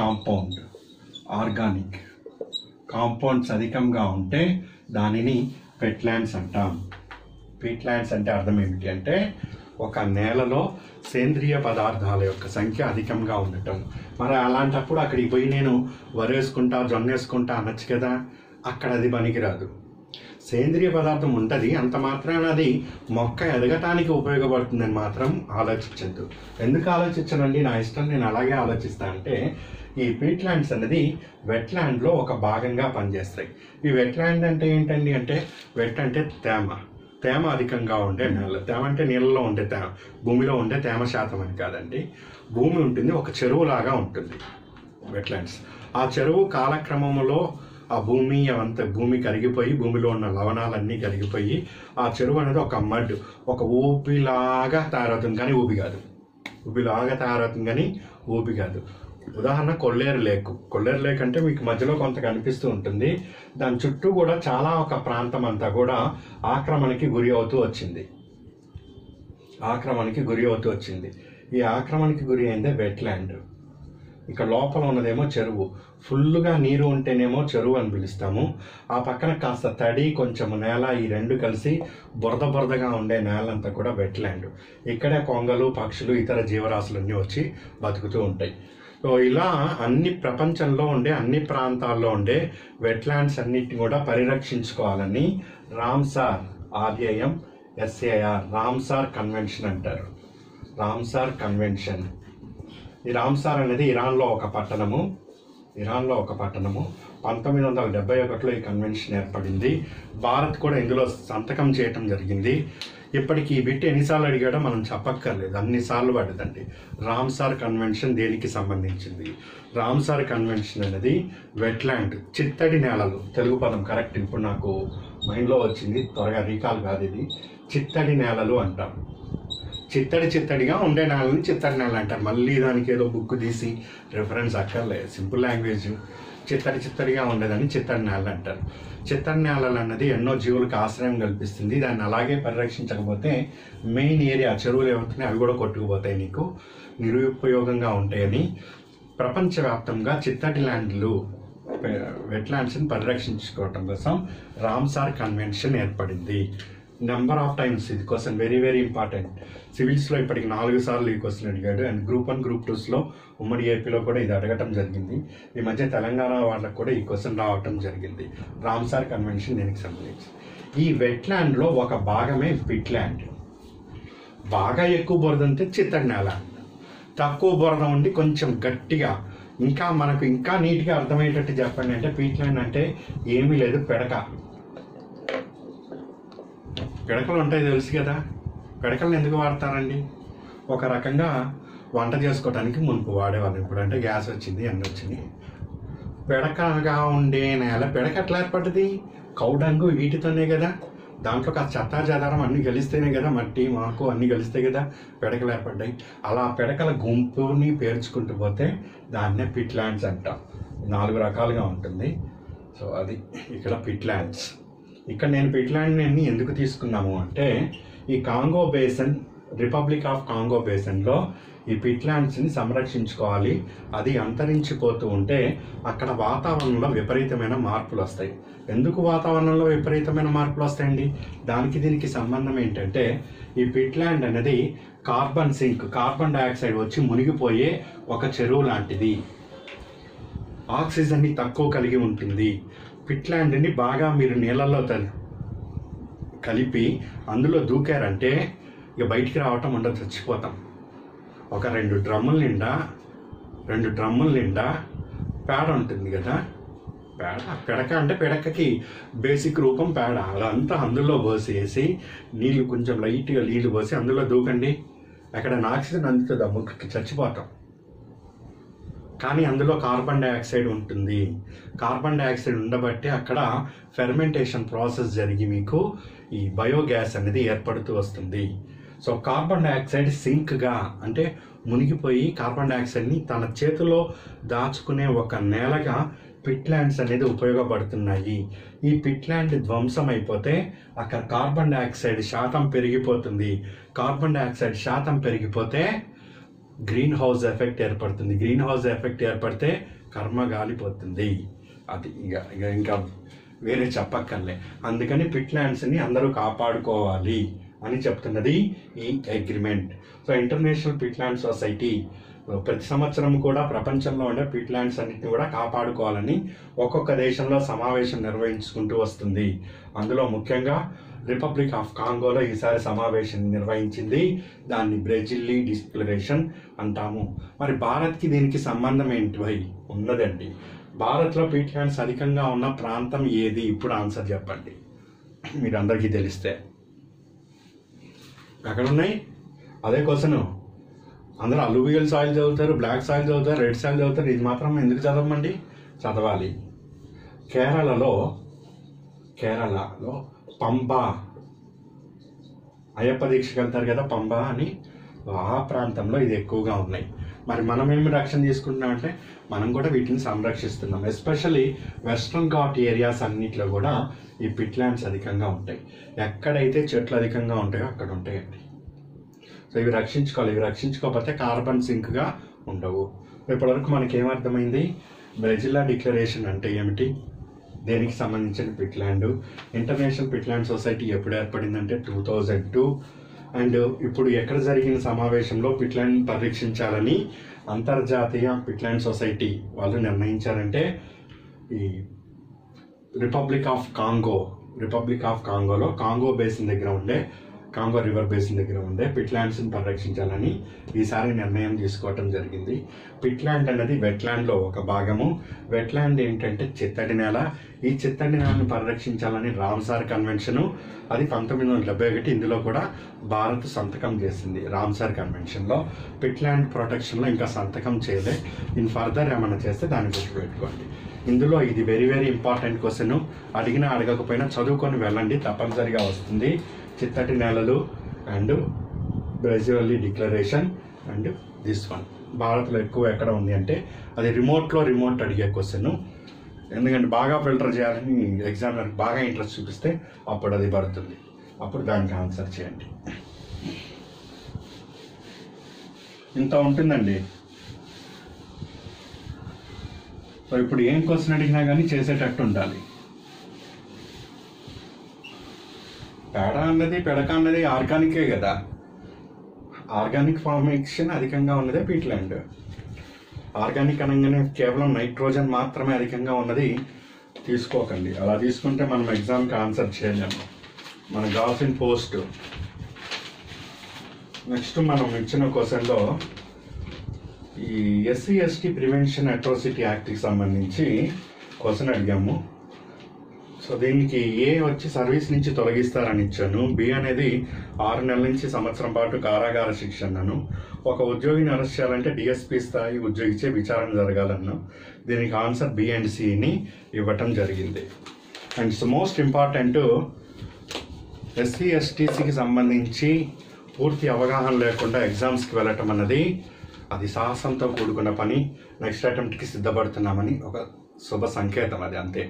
కాంపౌండ్స్ అధికంగా ఉంటే దానిని వెట్లాండ్స్ అంటాం. పీట్లాండ్స్ అంటే అర్థం ఏమిటి అంటే, ఒక నేలలో సేంద్రియ పదార్థాల యొక్క సంఖ్య అధికంగా ఉండటం. మరి అలాంటప్పుడు అక్కడికి పోయి నేను వరేసుకుంటా, జొన్నేసుకుంటా అనొచ్చు కదా. అక్కడ అది పనికిరాదు. సేంద్రియ పదార్థం ఉంటుంది, అంత మాత్రాన అది మొక్క ఎదగటానికి ఉపయోగపడుతుందని మాత్రం ఆలోచించద్దు. ఎందుకు ఆలోచించనండి, నా ఇష్టం, నేను అలాగే ఆలోచిస్తా. అంటే ఈ పీట్లాండ్స్ అనేది వెట్లాండ్లో ఒక భాగంగా పనిచేస్తాయి. ఈ వెట్లాండ్ అంటే ఏంటండి అంటే, వెట్ అంటే తేమ అధికంగా ఉండే నేల. తేమ అంటే నీళ్ళలో ఉండే తేమ, భూమిలో ఉండే తేమ శాతం అని కాదండి. భూమి ఉంటుంది, ఒక చెరువులాగా ఉంటుంది వెట్లాండ్స్. ఆ చెరువు కాలక్రమంలో ఆ భూమి కరిగిపోయి, భూమిలో ఉన్న లవణాలన్నీ కరిగిపోయి ఆ చెరువు అనేది ఒక ఊపిలాగా తయారవుతుంది, కానీ ఊపి కాదు. ఉదాహరణ కొల్లేరు లేక్ అంటే మీకు మధ్యలో కొంత కనిపిస్తూ ఉంటుంది. దాని చుట్టూ కూడా చాలా ఒక ప్రాంతం అంతా కూడా ఆక్రమణకి గురి అవుతూ వచ్చింది. ఈ ఆక్రమణకి గురి అయిందే వెట్లాండ్. ఇక లోపల ఉన్నదేమో చెరువు. ఫుల్గా నీరు ఉంటేనేమో చెరువు అని పిలుస్తాము. ఆ పక్కన కాస్త తడి, కొంచెం నేల, ఈ రెండు కలిసి బురదగా ఉండే నేలంతా కూడా వెట్లాండ్. ఇక్కడే కొంగలు, పక్షులు, ఇతర జీవరాశులన్నీ వచ్చి బతుకుతూ ఉంటాయి. సో ఇలా ప్రపంచంలో ఉండే అన్ని ప్రాంతాల్లో ఉండే వెట్లాండ్స్ అన్నిటిని కూడా పరిరక్షించుకోవాలని రామ్సార్, రామ్సార్ కన్వెన్షన్ అంటారు. ఈ రామ్సార్ అనేది ఇరాన్లో ఒక పట్టణము. 1971లో ఈ కన్వెన్షన్ ఏర్పడింది. భారత్ కూడా ఇందులో సంతకం చేయటం జరిగింది. ఇప్పటికి ఈ బిట్ ఎన్నిసార్లు అడిగాడో మనం చెప్పక్కర్లేదు, అన్నిసార్లు పడదండి. రామ్సార్ కన్వెన్షన్ దేనికి సంబంధించింది? రామ్సార్ కన్వెన్షన్ అనేది వెట్లాండ్, చిత్తడి నేలలు, తెలుగు పదం కరెక్ట్ ఇప్పుడు నాకు మైండ్లో వచ్చింది, త్వరగా రీకాల్ కాదు. ఇది చిత్తడి నేలలు అంటారు. చిత్తడిగా ఉండే నేలని చిత్తడి నేల అంటారు. మళ్ళీ దానికి ఏదో బుక్ తీసి రిఫరెన్స్ అక్కర్లేదు, సింపుల్ లాంగ్వేజ్. చిత్తడిగా ఉండేదని చిత్తడి నేల అంటారు. చిత్తడి నేలలు అన్నది ఎన్నో జీవులకు ఆశ్రయం కల్పిస్తుంది. దాన్ని అలాగే పరిరక్షించకపోతే మెయిన్ ఏరియా చెరువులు ఏమవుతున్నాయి అవి కూడా కొట్టుకుపోతాయి, నీకు నిరుపయోగంగా ఉంటాయని ప్రపంచవ్యాప్తంగా చిత్తడి ల్యాండ్లు, వెట్లాండ్స్ని పరిరక్షించుకోవటం కోసం రామ్సార్ కన్వెన్షన్ ఏర్పడింది. నెంబర్ ఆఫ్ టైమ్స్ ఇది క్వశ్చన్ వెరీ వెరీ ఇంపార్టెంట్. సివిల్స్లో ఇప్పటికి 4 సార్లు ఈ క్వశ్చన్ అడిగాడు. అండ్ గ్రూప్ 1 గ్రూప్ 2స్లో ఉమ్మడి ఏపీలో కూడా ఇది అడగటం జరిగింది. ఈ మధ్య తెలంగాణ వాళ్ళకు కూడా ఈ క్వశ్చన్ రావటం జరిగింది. రామ్సార్ కన్వెన్షన్ దీనికి సంబంధించి. ఈ వెట్లాండ్లో ఒక భాగమే పిట్లాండ్. బాగా ఎక్కువ బురద ఉంటే చిత్తడి నేల, తక్కువ బురద ఉండి కొంచెం గట్టిగా ఇంకా మనకు ఇంకా నీట్గా అర్థమయ్యేటట్టు చెప్పండి అంటే పిట్లాండ్ అంటే ఏమీ లేదు, పిడకలు ఉంటాయి తెలుసు కదా. పిడకలను ఎందుకు వాడతారండి? ఒక రకంగా వంట చేసుకోవడానికి మునుపు వాడేవాళ్ళు, ఇప్పుడు అంటే గ్యాస్ వచ్చింది అన్నీ వచ్చినాయి. పిడకగా ఉండే నేల పిడక ఎట్లా ఏర్పడుతుంది? కౌడంగు వీటితోనే కదా. దాంట్లో కాస్త చెత్తా చెదారం అన్నీ కలిస్తేనే కదా, మట్టి మాకు అన్నీ కలిస్తే కదా పిడకలు ఏర్పడ్డాయి. అలా పిడకల గుంపుని పేర్చుకుంటూ పోతే దాన్నే పిట్లాండ్స్ అంటాం. 4 రకాలుగా ఉంటుంది. సో అది ఇక్కడ పిట్లాండ్స్. ఇక్కడ నేను పిట్లాండ్ని ఎందుకు తీసుకున్నాము అంటే ఈ Congo basin, republic of Congo బేసన్లో ఈ పిట్లాండ్స్ని సంరక్షించుకోవాలి. అది అంతరించిపోతూ ఉంటే అక్కడ వాతావరణంలో విపరీతమైన మార్పులు వస్తాయి. ఎందుకు వాతావరణంలో విపరీతమైన మార్పులు వస్తాయండి? దానికి దీనికి సంబంధం ఏంటంటే ఈ పిట్లాండ్ అనేది కార్బన్ సింక్, కార్బన్ డైఆక్సైడ్ వచ్చి మునిగిపోయే ఒక చెరువు లాంటిది. ఆక్సిజన్ని తక్కువ కలిగి ఉంటుంది. పిట్లాండ్ని బాగా మీరు నీళ్ళల్లో కలిపి అందులో దూకారంటే ఇక బయటికి రావటం ఉండదు, చచ్చిపోతాం. ఒక 2 డ్రమ్ముల నిండా పేడ ఉంటుంది కదా. పిడక అంటే పిడకకి బేసిక్ రూపం పేడ. అదంతా అందులో పోసేసి నీళ్ళు కొంచెం లైట్గా నీళ్ళు పోసి అందులో దూకండి, అక్కడ ఆక్సిజన్ అందుతుంది, ముక్కుకి చచ్చిపోతాం. కానీ అందులో కార్బన్ డైఆక్సైడ్ ఉంటుంది. కార్బన్ డైఆక్సైడ్ ఉండబట్టి అక్కడ ఫెర్మెంటేషన్ ప్రాసెస్ జరిగి మీకు ఈ బయోగ్యాస్ అనేది ఏర్పడుతూ వస్తుంది. సో కార్బన్ డైఆక్సైడ్ సింక్గా అంటే మునిగిపోయి కార్బన్ డైఆక్సైడ్ని తన చేతిలో దాచుకునే ఒక నేలగా పిట్లాండ్స్ అనేది ఉపయోగపడుతున్నాయి. ఈ పిట్లాండ్ ధ్వంసం అయిపోతే అక్కడ కార్బన్ డైఆక్సైడ్ శాతం పెరిగిపోతుంది. కార్బన్ డైఆక్సైడ్ శాతం పెరిగిపోతే గ్రీన్ హౌస్ ఎఫెక్ట్ ఏర్పడుతుంది. గ్రీన్ హౌస్ ఎఫెక్ట్ ఏర్పడితే కర్మ గాలిపోతుంది. అది ఇంకా వేరే చెప్పక్కర్లే. అందుకని పిట్లాండ్స్ని అందరూ కాపాడుకోవాలి అని చెప్తున్నది ఈ agreement. So international peatland society ప్రతి సంవత్సరం కూడా ప్రపంచంలో ఉండే పిట్లాండ్స్ అన్నిటిని కూడా కాపాడుకోవాలని ఒక్కొక్క దేశంలో సమావేశం నిర్వహించుకుంటూ వస్తుంది. అందులో ముఖ్యంగా రిపబ్లిక్ ఆఫ్ కాంగోలో ఈసారి సమావేశం నిర్వహించింది. దాన్ని బ్రెజిల్లీ డిక్లరేషన్ అంటాము. మరి భారత్కి దీనికి సంబంధం ఏంటి ఉన్నదండి? భారత్లో పిట్లాండ్స్ అధికంగా ఉన్న ప్రాంతం ఏది? ఇప్పుడు ఆన్సర్ చెప్పండి, మీరు అందరికీ తెలిస్తే. ఎక్కడ ఉన్నాయి? అదే క్వశ్చన్. అందరూ అలూవియల్ సాయిల్ చదువుతారు, బ్లాక్ సాయిల్ చదువుతారు, రెడ్ సాయిల్ చదువుతారు. ఇది మాత్రం ఎందుకు చదవమండి? చదవాలి. కేరళలో పంబా, అయ్యప్ప దీక్షకి వెళ్తారు కదా పంబా అని, ఆ ప్రాంతంలో ఇది ఎక్కువగా ఉన్నాయి. మరి మనం ఏమి రక్షణ తీసుకుంటున్నాం అంటే మనం కూడా వీటిని సంరక్షిస్తున్నాం. ఎస్పెషల్లీ వెస్ట్రన్ ఘాట్ ఏరియాస్ అన్నిట్లో కూడా ఈ పిట్లాండ్స్ అధికంగా ఉంటాయి. ఎక్కడైతే చెట్లు అధికంగా ఉంటాయో అక్కడ ఉంటాయండి. సో ఇవి రక్షించుకోవాలి. ఇవి రక్షించుకోకపోతే కార్బన్ సింక్గా ఉండవు. ఇప్పటివరకు మనకి ఏమర్థమైంది? బ్రెజిల్లా డిక్లరేషన్ అంటే ఏమిటి, దేనికి సంబంధించిన పిట్లాండ్, ఇంటర్నేషనల్ పిట్లాండ్ సొసైటీ ఎప్పుడు ఏర్పడిందంటే 2002. అండ్ ఇప్పుడు ఎక్కడ జరిగిన సమావేశంలో పిట్లాండ్ పరీక్షించాలని అంతర్జాతీయ పిట్లాండ్ సొసైటీ వాళ్ళు నిర్ణయించారంటే ఈ రిపబ్లిక్ ఆఫ్ కాంగోలో కాంగో బేసిన్ దగ్గర ఉండే కాంగో రివర్ బేసిన్ దగ్గర ఉండే పిట్లాండ్స్ని పరిరక్షించాలని ఈసారి నిర్ణయం తీసుకోవటం జరిగింది. పిట్లాండ్ అనేది వెట్లాండ్లో ఒక భాగము. వెట్లాండ్ ఏంటంటే చిత్తడి నేల. ఈ చిత్తడి నేలను పరిరక్షించాలని రామ్సార్ కన్వెన్షను, అది 1971. ఇందులో కూడా భారత్ సంతకం చేసింది. రామ్సార్ కన్వెన్షన్లో పిట్లాండ్ ప్రొటెక్షన్లో ఇంకా సంతకం చేయలే. ఇన్ ఫర్దర్ ఏమైనా చేస్తే దాన్ని గుర్తుపెట్టుకోండి. ఇందులో ఇది వెరీ వెరీ ఇంపార్టెంట్ క్వశ్చన్. అడిగినా అడగకపోయినా చదువుకొని వెళ్ళండి, తప్పనిసరిగా వస్తుంది. చిత్తటి నేలలు and Brazzaville declaration and this one. భారత్లో ఎక్కువ ఎక్కడ ఉంది అంటే అది రిమోట్ అడిగే క్వశ్చన్. ఎందుకంటే బాగా ఫిల్టర్ చేయాలని ఎగ్జామినర్కి బాగా ఇంట్రెస్ట్ చూపిస్తే అప్పుడు అది పడుతుంది. అప్పుడు దానికి ఆన్సర్ చేయండి. ఇంత ఉంటుందండి. సో ఇప్పుడు ఏం క్వశ్చన్ అడిగినా కానీ చేసేటట్టు ఉండాలి. పెడక అన్నది ఆర్గానికే కదా. ఆర్గానిక్ ఫార్మేషన్ అధికంగా ఉన్నదే పీట్లాండ్. ఆర్గానిక్ అనగానే కేవలం నైట్రోజన్ మాత్రమే అధికంగా ఉన్నది తీసుకోకండి. అలా తీసుకుంటే మనం ఎగ్జామ్కి ఆన్సర్ చేయలేము. మనకు కావాల్సిన పోస్ట్. నెక్స్ట్ మనం ఇచ్చిన క్వశ్చన్లో ఈ ఎస్సీ ఎస్టీ ప్రివెన్షన్ అట్రాసిటీ యాక్ట్కి సంబంధించి క్వశ్చన్ అడిగాము. సో దీనికి ఏ వచ్చి సర్వీస్ నుంచి తొలగిస్తారని ఇచ్చాను. బి అనేది 6 నెలల నుంచి సంవత్సరం పాటు కారాగార శిక్ష అన్నాను. ఒక ఉద్యోగిని అరెస్ట్ చేయాలంటే డిఎస్పీ స్థాయి ఉద్యోగిచే విచారణ జరగాలన్నాను. దీనికి ఆన్సర్ బి అండ్ సిని ఇవ్వటం జరిగింది. అండ్ మోస్ట్ ఇంపార్టెంట్, ఎస్సీ ఎస్టీసీకి సంబంధించి పూర్తి అవగాహన లేకుండా ఎగ్జామ్స్కి వెళ్ళటం అన్నది అది సాహసంతో కూడుకున్న పని. నెక్స్ట్ అటెంప్ట్కి సిద్ధపడుతున్నామని ఒక శుభ సంకేతం, అది అంతే.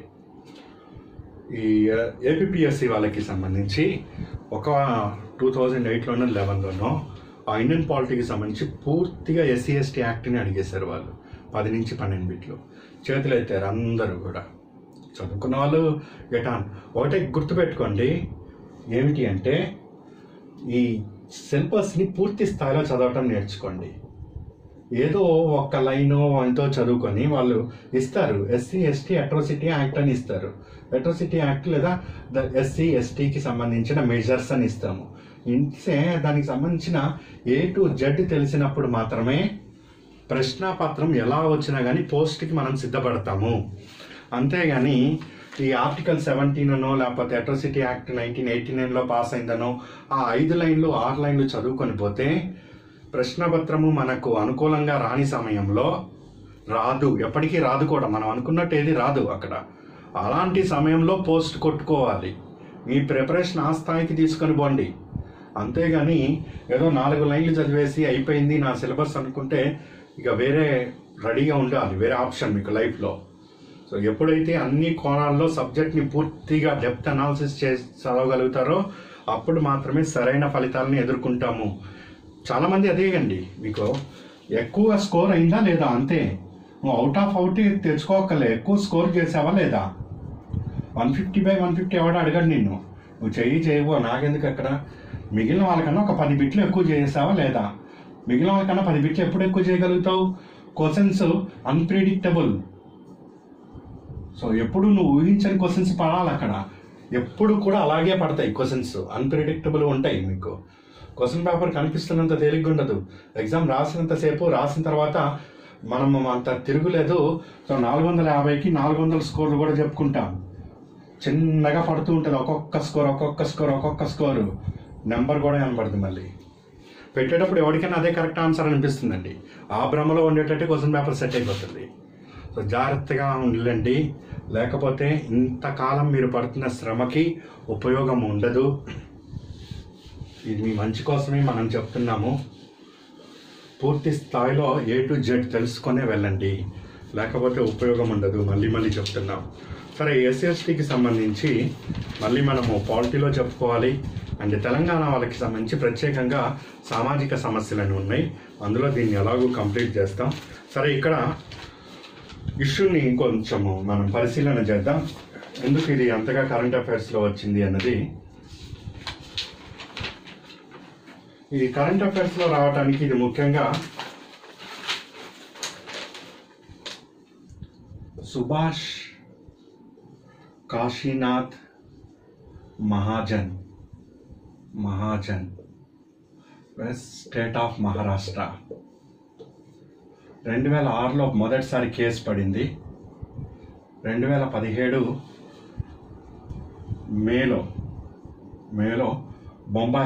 ఈ ఏపీఎస్సి వాళ్ళకి సంబంధించి ఒక 2008లోనో 2011లోనో ఆ ఇండియన్ పాలిటీకి సంబంధించి పూర్తిగా ఎస్సీ ఎస్టీ యాక్ట్ని అడిగేశారు వాళ్ళు. 10 నుంచి 12 బిట్లు చేతులు ఎత్తారు అందరూ కూడా. చదువుకున్న వాళ్ళు గెటాన్. ఒకటే గుర్తుపెట్టుకోండి, ఏమిటి అంటే ఈ సిలబస్ని పూర్తి స్థాయిలో చదవటం నేర్చుకోండి. ఏదో ఒక్క లైన్ ఎంతో చదువుకొని వాళ్ళు ఇస్తారు. ఎస్సీ ఎస్టీ అట్రాసిటీ యాక్ట్ అని ఇస్తారు. అట్రాసిటీ యాక్ట్ లేదా ఎస్సీ ఎస్టీకి సంబంధించిన మెజర్స్ అని ఇస్తాము. ఇంటే దానికి సంబంధించిన A to Z తెలిసినప్పుడు మాత్రమే ప్రశ్నాపత్రం ఎలా వచ్చినా కానీ పోస్ట్కి మనం సిద్ధపడతాము. అంతేగాని ఈ ఆర్టికల్ 17 అనో లేకపోతే అట్రాసిటీ యాక్ట్ 1989లో పాస్ అయిందనో ఆ 5 లైన్లు 6 లైన్లు చదువుకొని పోతే ప్రశ్నపత్రము మనకు అనుకూలంగా రాని సమయంలో రాదు, ఎప్పటికీ రాదు కూడా. మనం అనుకున్నట్టు ఏది రాదు అక్కడ. అలాంటి సమయంలో పోస్ట్ కొట్టుకోవాలి. మీ ప్రిపరేషన్ ఆ స్థాయికి తీసుకొని పోండి. అంతేగాని ఏదో 4 లైన్లు చదివేసి అయిపోయింది నా సిలబస్ అనుకుంటే ఇక వేరే రెడీగా ఉండాలి, వేరే ఆప్షన్ మీకు లైఫ్లో. సో ఎప్పుడైతే అన్ని కోణాల్లో సబ్జెక్ట్ని పూర్తిగా డెప్త్ అనాలిసిస్ చేసి చదవగలుగుతారో అప్పుడు మాత్రమే సరైన ఫలితాలను ఎదుర్కొంటాము. చాలామంది అదేగండి, మీకు ఎక్కువ స్కోర్ అయిందా లేదా అంతే. నువ్వు అవుట్ ఆఫ్ అవుట్ తెచ్చుకోకలే, ఎక్కువ స్కోర్ చేసావా లేదా. 150/150 ఎవడ అడగడు నిన్ను. నువ్వు చేయవో నాకెందుకు. అక్కడ మిగిలిన వాళ్ళకన్నా ఒక 10 బిట్లు ఎక్కువ చేసావా లేదా. మిగిలిన వాళ్ళకన్నా 10 బిట్లు ఎప్పుడు ఎక్కువ చేయగలుగుతావు. Questions unpredictable. సో ఎప్పుడు నువ్వు ఊహించని క్వశ్చన్స్ పడాలి అక్కడ. ఎప్పుడు కూడా అలాగే పడతాయి క్వశ్చన్స్, అన్ప్రిడిక్టబుల్ ఉంటాయి. మీకు క్వశ్చన్ పేపర్ కనిపిస్తున్నంత తేలిగ్గా ఉండదు. ఎగ్జామ్ రాసినంతసేపు రాసిన తర్వాత మనం అంత తిరుగులేదు. సో 450కి 400 స్కోర్లు కూడా చెప్పుకుంటాం. చిన్నగా పడుతూ ఉంటుంది ఒక్కొక్క స్కోరు నెంబర్ కూడా కనబడుతుంది. మళ్ళీ పెట్టేటప్పుడు ఎవరికైనా అదే కరెక్ట్ ఆన్సర్ అనిపిస్తుందండి. ఆ భ్రమలో ఉండేటట్టు క్వశ్చన్ పేపర్ సెట్ అయిపోతుంది. సో జాగ్రత్తగా ఉండండి, లేకపోతే ఇంతకాలం మీరు పడుతున్న శ్రమకి ఉపయోగం ఉండదు. ఇది మీ మంచి కోసమే మనం చెప్తున్నాము. పూర్తి స్థాయిలో A to Z తెలుసుకొనే వెళ్ళండి, లేకపోతే ఉపయోగం ఉండదు. మళ్ళీ చెప్తున్నాం. సరే, ఎస్సీఎస్టీకి సంబంధించి మళ్ళీ మనము పాలిటీలో చెప్పుకోవాలి. అండ్ తెలంగాణ వాళ్ళకి సంబంధించి ప్రత్యేకంగా సామాజిక సమస్యలు ఉన్నాయి. అందులో దీన్ని ఎలాగో కంప్లీట్ చేస్తాం. సరే, ఇక్కడ ఇష్యూని కొంచెము మనం పరిశీలన చేద్దాం. ఎందుకు ఇది అంతగా కరెంట్ అఫైర్స్లో వచ్చింది అన్నది. ఈ కరెంట్ అఫైర్స్లో రావడానికి ఇది ముఖ్యంగా సుభాష్ కాశీనాథ్ మహాజన్ మహాజన్, స్టేట్ ఆఫ్ మహారాష్ట్ర. 2006లో మొదటిసారి కేసు పడింది. 2017 మేలో బొంబాయి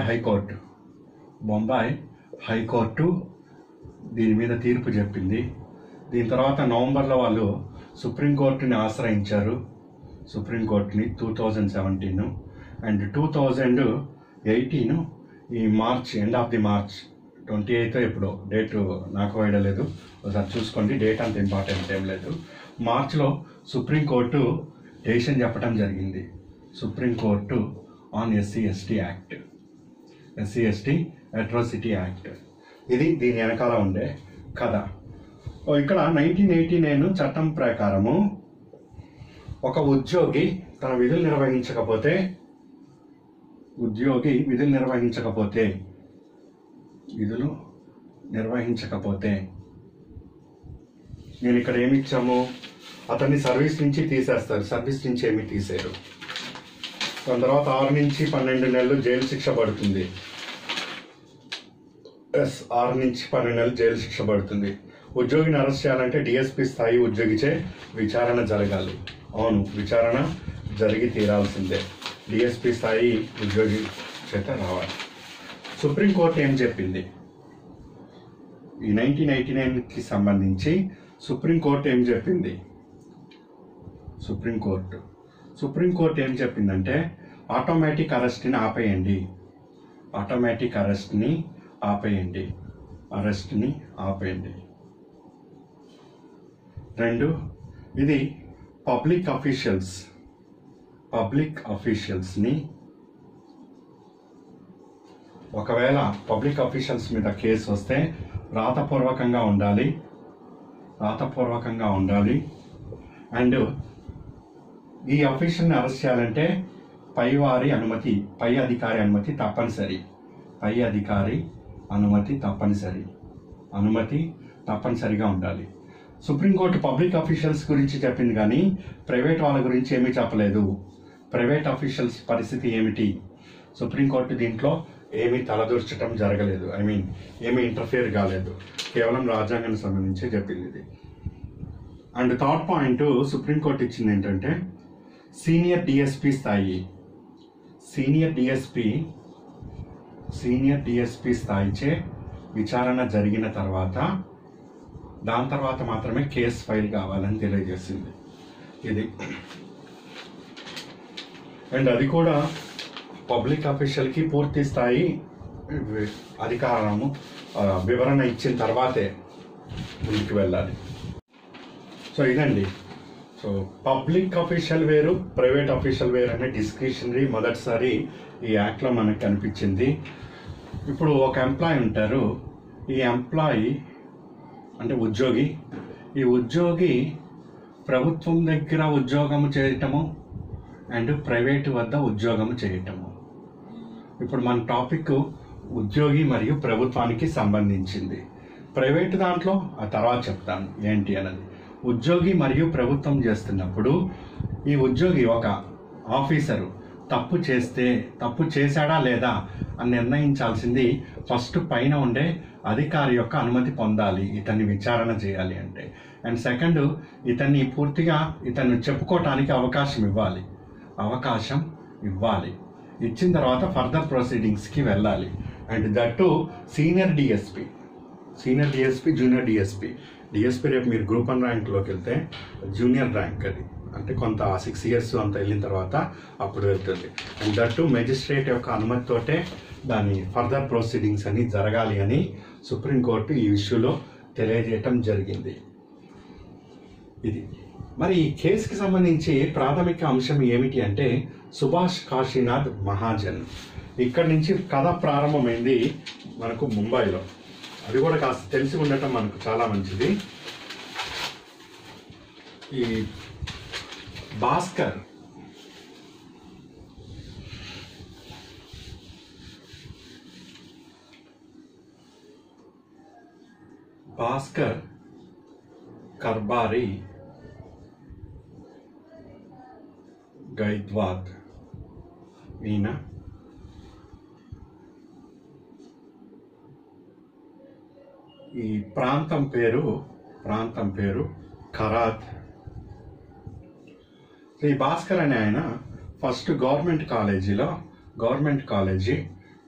హైకోర్టు దీని మీద తీర్పు చెప్పింది. దీని తర్వాత నవంబర్లో వాళ్ళు సుప్రీంకోర్టుని ఆశ్రయించారు. సుప్రీంకోర్టుని 2017 అండ్ 2018 ఈ ఎండ్ ఆఫ్ ది మార్చ్ 28 ఎప్పుడో డేటు నాకు ఐడియా లేదు, ఒకసారి చూసుకోండి. డేట్ అంత ఇంపార్టెంట్ ఏం లేదు. మార్చ్లో సుప్రీంకోర్టు డెసిషన్ చెప్పడం జరిగింది. Supreme court on SC/ST act, SC/ST atrocity act. ఇది దీని వెనకాల ఉండే కథ. ఇక్కడ 1989 చట్టం ప్రకారము ఒక ఉద్యోగి తన విధులు నిర్వహించకపోతే నేను ఇక్కడ ఏమి ఇచ్చాము, అతన్ని సర్వీస్ నుంచి తీసేస్తారు. సర్వీస్ నుంచి ఏమి తీసేరు. దాని తర్వాత 6 నుంచి 12 నెలలు జైలు శిక్ష పడుతుంది. 6 నుంచి 12 నెలలు జైలు శిక్ష పడుతుంది. ఉద్యోగిని అరెస్ట్ చేయాలంటే DSP స్థాయి ఉద్యోగిచే విచారణ జరగాలి. అవును, విచారణ జరిగి తీరాల్సిందే. DSP స్థాయి ఉద్యోగి చేత రావాలి. సుప్రీంకోర్టు ఏం చెప్పింది ఈ 1989కి సంబంధించి? సుప్రీంకోర్టు ఏం చెప్పింది? సుప్రీంకోర్టు ఏం చెప్పిందంటే ఆటోమేటిక్ అరెస్ట్ని ఆపేయండి. అరెస్ట్ని ఆపేయండి. 2, ఇది పబ్లిక్ అఫీషియల్స్ని ఒకవేళ పబ్లిక్ అఫీషియల్స్ మీద కేసు వస్తే రాతపూర్వకంగా ఉండాలి. అండ్ ఈ అఫీషియల్ని అరెస్ట్ చేయాలంటే పై అధికారి అనుమతి తప్పనిసరిగా ఉండాలి. సుప్రీంకోర్టు పబ్లిక్ అఫీషియల్స్ గురించి చెప్పింది కానీ ప్రైవేట్ వాళ్ళ గురించి ఏమీ చెప్పలేదు. ప్రైవేట్ అఫీషియల్స్ పరిస్థితి ఏమిటి? సుప్రీంకోర్టు దీంట్లో ఏమీ తలదూర్చడం జరగలేదు. ఏమీ ఇంటర్ఫియర్ కాలేదు. కేవలం రాజ్యాంగానికి సంబంధించి చెప్పింది ఇది. అండ్ థర్డ్ పాయింట్ సుప్రీంకోర్టు ఇచ్చింది ఏంటంటే సీనియర్ డిఎస్పి స్థాయిచే విచారణ జరిగిన దాని తర్వాత మాత్రమే కేసు ఫైల్ కావాలని తెలియజేసింది ఇది. అండ్ అది కూడా పబ్లిక్ అఫీషియల్కి పూర్తి స్థాయి వివరణ ఇచ్చిన తర్వాతే ముందుకు వెళ్ళాలి. సో ఇదండి. సో పబ్లిక్ అఫీషియల్ వేరు, ప్రైవేట్ అఫీషియల్ వేరు అనే డిస్క్రిషనరీ మొదటిసారి ఈ యాక్ట్లో మనకు కనిపించింది. ఇప్పుడు ఒక ఎంప్లాయీ ఉంటారు. ఈ ఎంప్లాయీ అంటే ఈ ఉద్యోగి ప్రభుత్వం దగ్గర ఉద్యోగము చేయటము అండ్ ప్రైవేటు వద్ద ఉద్యోగము చేయటము. ఇప్పుడు మన టాపిక్ ఉద్యోగి మరియు ప్రభుత్వానికి సంబంధించింది. ప్రైవేటు దాంట్లో ఆ తర్వాత చెప్తాను ఏంటి అన్నది. ఉద్యోగి మరియు ప్రభుత్వం చేస్తున్నప్పుడు ఈ ఉద్యోగి ఒక ఆఫీసరు తప్పు చేశాడా లేదా అని నిర్ణయించాల్సింది ఫస్ట్ పైన ఉండే అధికారి యొక్క అనుమతి పొందాలి ఇతన్ని విచారణ చేయాలి అంటే. అండ్ సెకండ్, ఇతన్ని చెప్పుకోవటానికి అవకాశం ఇవ్వాలి. ఇచ్చిన తర్వాత ఫర్దర్ ప్రొసీడింగ్స్కి వెళ్ళాలి. And that senior DSP, junior DSP రేపు మీరు గ్రూప్ 1 ర్యాంక్లోకి వెళ్తే జూనియర్ ర్యాంక్ అది, అంటే కొంత 6 years అంత వెళ్ళిన తర్వాత అప్పుడు వెళ్తుంది. అండ్ దట్టు మెజిస్ట్రేట్ యొక్క అనుమతితోటే దాని ఫర్దర్ ప్రొసీడింగ్స్ అని జరగాలి అని సుప్రీంకోర్టు ఈ ఇష్యూలో తెలియజేయటం జరిగింది. ఇది మరి ఈ కేసుకి సంబంధించి ప్రాథమిక అంశం ఏమిటి అంటే సుభాష్ కాశీనాథ్ మహాజన్. ఇక్కడి నుంచి కథ ప్రారంభమైంది మనకు ముంబైలో. అది కూడా కాస్త తెలిసి ఉండటం మనకు చాలా మంచిది. ఈ భాస్కర్ కర్బారీ గైద్వాద్ ఈయన ఈ ప్రాంతం పేరు ఖరాద్. ఈ భాస్కర్ అనే ఆయన ఫస్ట్ గవర్నమెంట్ కాలేజీ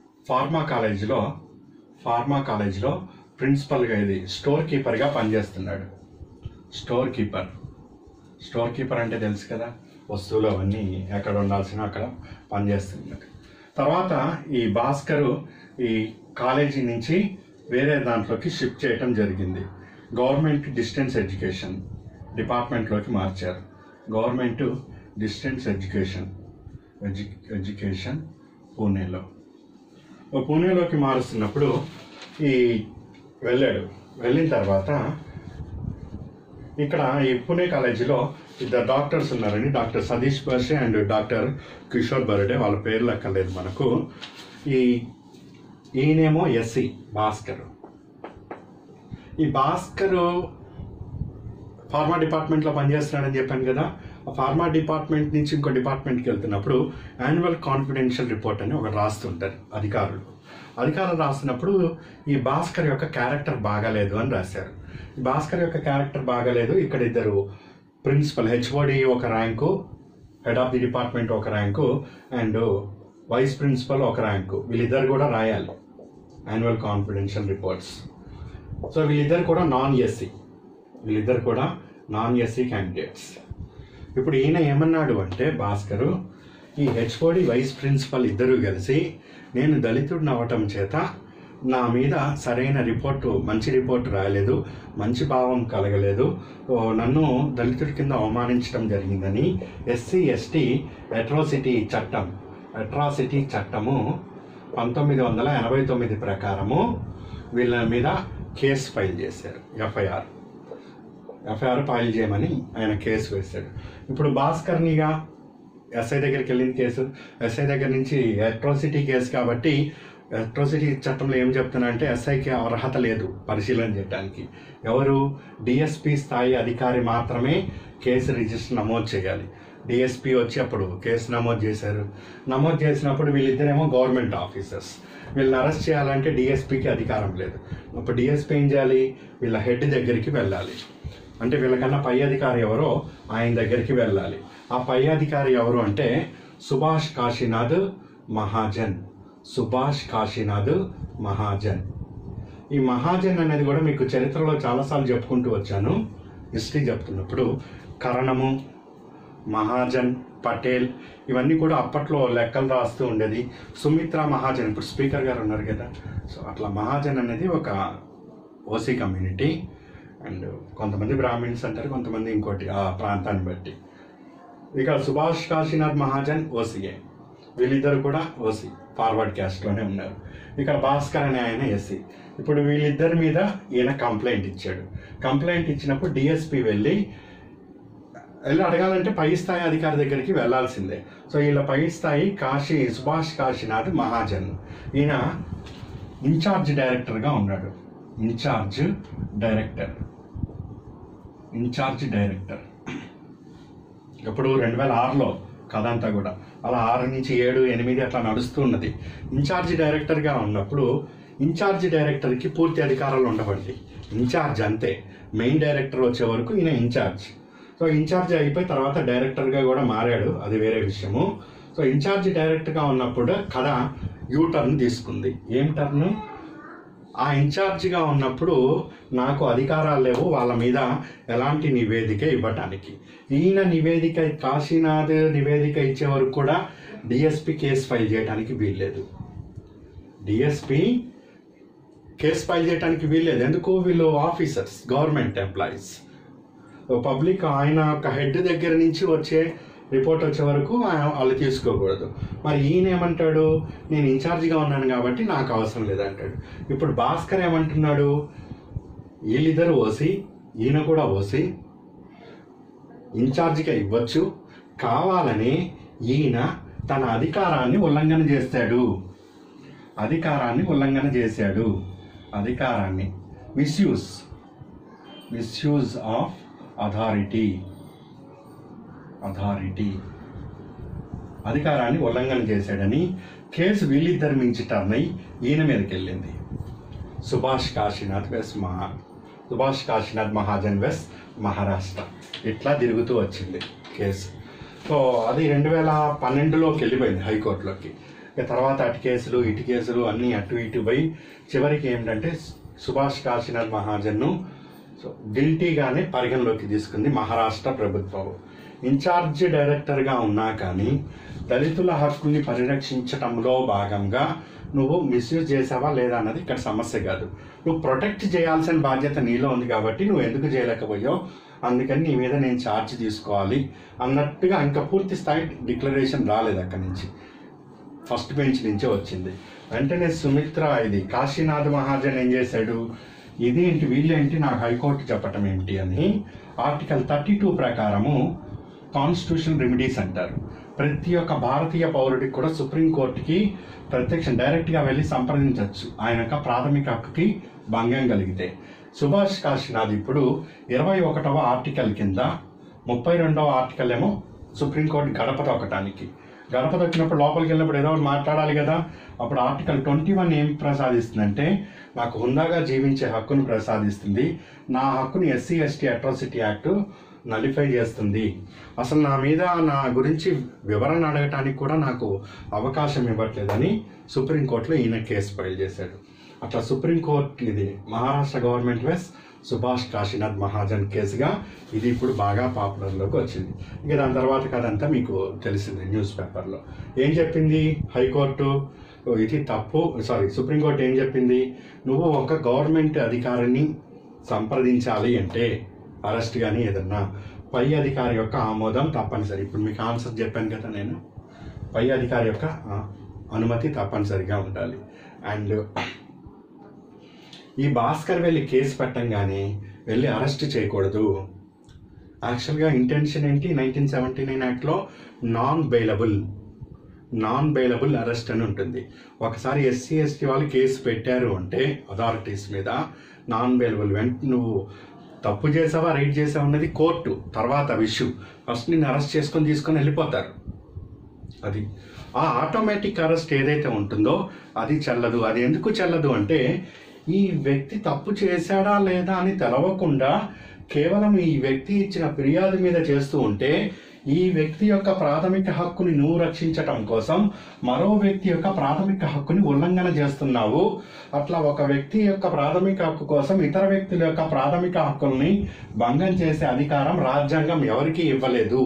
ఫార్మా కాలేజీలో ప్రిన్సిపల్గా స్టోర్ కీపర్గా పనిచేస్తున్నాడు. స్టోర్ కీపర్ అంటే తెలుసు కదా, వస్తువులు అవన్నీ ఎక్కడ ఉండాల్సిన అక్కడ పనిచేస్తున్నాడు. తర్వాత ఈ భాస్కరు ఈ కాలేజీ నుంచి వేరే దాంట్లోకి షిఫ్ట్ చేయటం జరిగింది. గవర్నమెంట్ డిస్టెన్స్ ఎడ్యుకేషన్ డిపార్ట్మెంట్లోకి మార్చారు. గవర్నమెంట్ డిస్టెన్స్ ఎడ్యుకేషన్ పూణేలోకి మారుస్తున్నప్పుడు వెళ్ళిన తర్వాత ఇక్కడ ఈ పూణే కాలేజీలో ఇద్దరు డాక్టర్స్ ఉన్నారండి. Doctor Satish Barshe and doctor Kishore Barde. వాళ్ళ పేర్లు అక్కర్లేదు మనకు. ఈయనేమో ఎస్సీ భాస్కర్. ఈ భాస్కర్ ఫార్మా డిపార్ట్మెంట్లో పనిచేస్తున్నాడని చెప్పాను కదా. ఆ ఫార్మా డిపార్ట్మెంట్ నుంచి ఇంకో డిపార్ట్మెంట్కి వెళ్తున్నప్పుడు యాన్యువల్ కాన్ఫిడెన్షియల్ రిపోర్ట్ అని ఒకటి రాస్తుంటారు అధికారులు రాస్తున్నప్పుడు ఈ భాస్కర్ యొక్క క్యారెక్టర్ బాగాలేదు అని రాశారు. ఈ భాస్కర్ యొక్క క్యారెక్టర్ బాగాలేదు. ఇక్కడ ఇద్దరు ప్రిన్సిపల్, హెచ్ఓడి ఒక rank, head of the department ఒక ర్యాంకు, అండ్ వైస్ ప్రిన్సిపల్ ఒక ర్యాంకు. వీళ్ళిద్దరు కూడా రాయాలి యాన్యువల్ కాన్ఫిడెన్షియల్ రిపోర్ట్స్. సో వీళ్ళిద్దరు కూడా నాన్ ఎస్సీ క్యాండిడేట్స్. ఇప్పుడు ఈయన ఏమన్నాడు అంటే భాస్కరు, ఈ హెచ్ఓడి వైస్ ప్రిన్సిపల్ ఇద్దరూ కలిసి నేను దళితుడిని అవ్వటం చేత నా మీద సరైన మంచి రిపోర్టు రాయలేదు, మంచి భావం కలగలేదు, నన్ను దళితుడి కింద అవమానించడం జరిగిందని ఎస్సీ ఎస్టీ అట్రాసిటీ చట్టము 1989 ప్రకారము వీళ్ళ మీద కేసు ఫైల్ చేశారు. ఎఫ్ఐఆర్ ఫైల్ చేయమని ఆయన కేసు వేశాడు. ఇప్పుడు భాస్కర్నిగా ఎస్ఐ దగ్గరికి వెళ్ళిన కేసు, ఎస్ఐ దగ్గర నుంచి అట్రాసిటీ కేసు కాబట్టి అట్రాసిటీ చట్టంలో ఏం చెప్తున్నా అంటే ఎస్ఐకి అర్హత లేదు పరిశీలన చేయడానికి. ఎవరు? డిఎస్పి స్థాయి అధికారి మాత్రమే కేసు రిజిస్టర్ నమోదు చేయాలి. డిఎస్పి వచ్చి అప్పుడు కేసు నమోదు చేశారు. నమోదు చేసినప్పుడు వీళ్ళిద్దరేమో గవర్నమెంట్ ఆఫీసర్స్. వీళ్ళని అరెస్ట్ చేయాలంటే డిఎస్పికి అధికారం లేదు. అప్పుడు డిఎస్పి ఏం చేయాలి? వీళ్ళ హెడ్ దగ్గరికి వెళ్ళాలి. అంటే వీళ్ళకన్నా పై అధికారి ఎవరో ఆయన దగ్గరికి వెళ్ళాలి. ఆ పై అధికారి ఎవరు అంటే సుభాష్ కాశీనాథ్ మహాజన్. ఈ మహాజన్ అనేది కూడా మీకు చరిత్రలో చాలాసార్లు చెప్పుకుంటూ వచ్చాను. హిస్టరీ చెప్తున్నప్పుడు కరణము, మహాజన్, పటేల్ ఇవన్నీ కూడా అప్పట్లో లెక్కలు రాస్తూ ఉండేది. సుమిత్రా మహాజన్ ఇప్పుడు స్పీకర్ గారు ఉన్నారు కదా. సో అట్లా మహాజన్ అనేది ఒక ఓసీ కమ్యూనిటీ. అండ్ కొంతమంది బ్రాహ్మిన్స్ అంటారు, కొంతమంది ఇంకోటి ఆ ప్రాంతాన్ని బట్టి. ఇక సుభాష్ కాశీనాథ్ మహాజన్ ఓసీఏ. వీళ్ళిద్దరు కూడా ఓసీ ఫార్వర్డ్ క్యాస్ట్లోనే ఉన్నారు. ఇక్కడ భాస్కర్ అనే ఆయన ఎస్సీ. ఇప్పుడు వీళ్ళిద్దరి మీద ఈయన కంప్లైంట్ ఇచ్చాడు. కంప్లైంట్ ఇచ్చినప్పుడు డిఎస్పి వెళ్ళి అడగాలంటే పై స్థాయి అధికారి దగ్గరికి వెళ్లాల్సిందే. సో వీళ్ళ పై స్థాయి సుభాష్ కాశీనాథ్ మహాజన్. ఈయన ఇన్ఛార్జ్ డైరెక్టర్గా ఉన్నాడు. ఇన్ఛార్జ్ డైరెక్టర్ ఇప్పుడు 2006లో కథ అంతా కూడా అలా 6 నుంచి 7, 8 అట్లా నడుస్తూ ఉన్నది. ఇన్ఛార్జ్ డైరెక్టర్గా ఉన్నప్పుడు ఇన్ఛార్జ్ డైరెక్టర్కి పూర్తి అధికారాలు ఉండవండి. ఇన్ఛార్జ్ అంతే. మెయిన్ డైరెక్టర్ వచ్చే వరకు ఈయన ఇన్ఛార్జ్. సో ఇన్ఛార్జ్ అయిపోయి తర్వాత డైరెక్టర్గా కూడా మారాడు, అది వేరే విషయము. సో ఇన్ఛార్జ్ డైరెక్టర్గా ఉన్నప్పుడు కథ టర్న్ తీసుకుంది. ఏం టర్న్? ఆ ఇన్ఛార్జిగా ఉన్నప్పుడు నాకు అధికారాలు లేవు వాళ్ళ మీద ఎలాంటి నివేదిక ఇవ్వటానికి. ఈయన కాశీనాథ్ నివేదిక ఇచ్చే వరకు కూడా డిఎస్పి కేసు ఫైల్ చేయడానికి వీల్లేదు. ఎందుకు? వీళ్ళు ఆఫీసర్స్, గవర్నమెంట్ ఎంప్లాయీస్. పబ్లిక్ ఆయన ఒక హెడ్ దగ్గర నుంచి వచ్చే రిపోర్ట్ వచ్చే వరకు వాళ్ళు తీసుకోకూడదు. మరి ఈయన ఏమంటాడు? నేను ఇన్ఛార్జిగా ఉన్నాను కాబట్టి నాకు అవసరం లేదంటాడు. ఇప్పుడు భాస్కర్ ఏమంటున్నాడు? వీళ్ళిద్దరు ఓసీ, ఈయన కూడా ఓసీ, ఇన్ఛార్జిగా ఇవ్వచ్చు, కావాలని ఈయన తన అధికారాన్ని ఉల్లంఘన చేశాడు. మిస్యూజ్ ఆఫ్ అధికారాన్ని ఉల్లంఘన చేశాడని కేసు వీళ్ళిద్దరి నుంచి టర్న్ అయ్యి ఈయన మీదకి వెళ్ళింది. సుభాష్ కాశీనాథ్ మహాజన్ వెస్ మహారాష్ట్ర. ఇట్లా తిరుగుతూ వచ్చింది కేసు. సో అది 2012లోకి వెళ్ళిపోయింది హైకోర్టులోకి. ఇక తర్వాత అటు కేసులు ఇటు కేసులు అన్నీ అటు ఇటు పోయి చివరికి ఏంటంటే సుభాష్ కాశీనాథ్ మహాజన్ను గిల్టీగానే పరిగణలోకి తీసుకుంది మహారాష్ట్ర ప్రభుత్వం. ఇన్ఛార్జ్ డైరెక్టర్గా ఉన్నా కానీ దళితుల హక్కుల్ని పరిరక్షించటంలో భాగంగా నువ్వు మిస్యూజ్ చేసావా లేదా అన్నది ఇక్కడ సమస్య కాదు. నువ్వు ప్రొటెక్ట్ చేయాల్సిన బాధ్యత నీలో ఉంది కాబట్టి నువ్వు ఎందుకు చేయలేకపోయావు, అందుకని నీ మీద నేను ఛార్జ్ తీసుకోవాలి అన్నట్టుగా ఇంకా పూర్తి స్థాయి డిక్లరేషన్ రాలేదు. అక్కడి నుంచి ఫస్ట్ బెంచ్ నుంచే వచ్చింది. వెంటనే కాశీనాథ్ మహాజన్ ఏం చేశాడు, ఇదేంటి వీళ్ళేంటి నాకు హైకోర్టు చెప్పటం ఏమిటి అని ఆర్టికల్ 32 ప్రకారము కాన్స్టిట్యూషన్ రెమెడీస్ అంటారు. ప్రతి ఒక్క భారతీయ పౌరుడికి కూడా సుప్రీంకోర్టుకి డైరెక్ట్గా వెళ్ళి సంప్రదించవచ్చు ఆయన యొక్క ప్రాథమిక హక్కుకి భంగం కలిగితే. సుభాష్ కాశీనాథ్ ఇప్పుడు 21వ ఆర్టికల్ కింద 32వ ఆర్టికల్ ఏమో సుప్రీంకోర్టు గడప తొక్కినప్పుడు లోపలికి వెళ్ళినప్పుడు ఏదో మాట్లాడాలి కదా. అప్పుడు ఆర్టికల్ 21 ఏం ప్రసాదిస్తుందంటే నాకు హుందాగా జీవించే హక్కును ప్రసాదిస్తుంది, నా హక్కుని SC/ST అట్రాసిటీ యాక్ట్ నలిఫై చేస్తుంది, అసలు నా గురించి వివరణ అడగటానికి కూడా నాకు అవకాశం ఇవ్వట్లేదని సుప్రీంకోర్టులో ఈయన కేసు ఫైల్ చేశాడు. అట్లా సుప్రీంకోర్టు ఇది మహారాష్ట్ర గవర్నమెంట్ వెస్ సుభాష్ కాశీనాథ్ మహాజన్ కేసుగా ఇది ఇప్పుడు బాగా పాపులర్లోకి వచ్చింది. ఇక దాని తర్వాత కదంతా మీకు తెలిసింది. న్యూస్ పేపర్లో ఏం చెప్పింది హైకోర్టు, ఇది తప్పు, సుప్రీంకోర్టు ఏం చెప్పింది, నువ్వు ఒక గవర్నమెంట్ అధికారిని సంప్రదించాలి అంటే అరెస్ట్ కానీ ఏదన్నా పై అధికారి యొక్క ఆమోదం తప్పనిసరి. ఇప్పుడు మీకు ఆన్సర్ చెప్పాను కదా నేను, పై అధికారి యొక్క అనుమతి తప్పనిసరిగా ఉండాలి. అండ్ ఈ భాస్కర్ వెళ్ళి కేసు పెట్టంగానే వెళ్ళి అరెస్ట్ చేయకూడదు. యాక్చువల్గా ఇంటెన్షన్ ఏంటి, 1979 యాక్ట్లో నాన్ బెయిలబుల్ అరెస్ట్ అని ఉంటుంది. ఒకసారి SC/ST వాళ్ళు కేసు పెట్టారు అంటే అథారిటీస్ మీద నాన్ బెయిలబుల్, నువ్వు తప్పు చేసావా రైట్ చేసావా అన్నది కోర్టు తర్వాత విషయం. ఫస్ట్ నిన్ను అరెస్ట్ తీసుకొని వెళ్ళిపోతారు. అది ఆ ఆటోమేటిక్ అరెస్ట్ ఏదైతే ఉంటుందో అది చెల్లదు. అది ఎందుకు చెల్లదు అంటే ఈ వ్యక్తి తప్పు చేశాడా లేదా అని తెలవకుండా కేవలం ఈ వ్యక్తి ఇచ్చిన ఫిర్యాదు మీద చేస్తూ ఉంటే ఈ వ్యక్తి యొక్క ప్రాథమిక హక్కుని నువ్వు రక్షించటం కోసం మరో వ్యక్తి యొక్క ప్రాథమిక హక్కుని ఉల్లంఘన చేస్తున్నావు. అట్లా ఒక వ్యక్తి యొక్క ప్రాథమిక హక్కు కోసం ఇతర వ్యక్తుల యొక్క ప్రాథమిక హక్కుల్ని భంగం చేసే అధికారం రాజ్యాంగం ఎవరికీ ఇవ్వలేదు.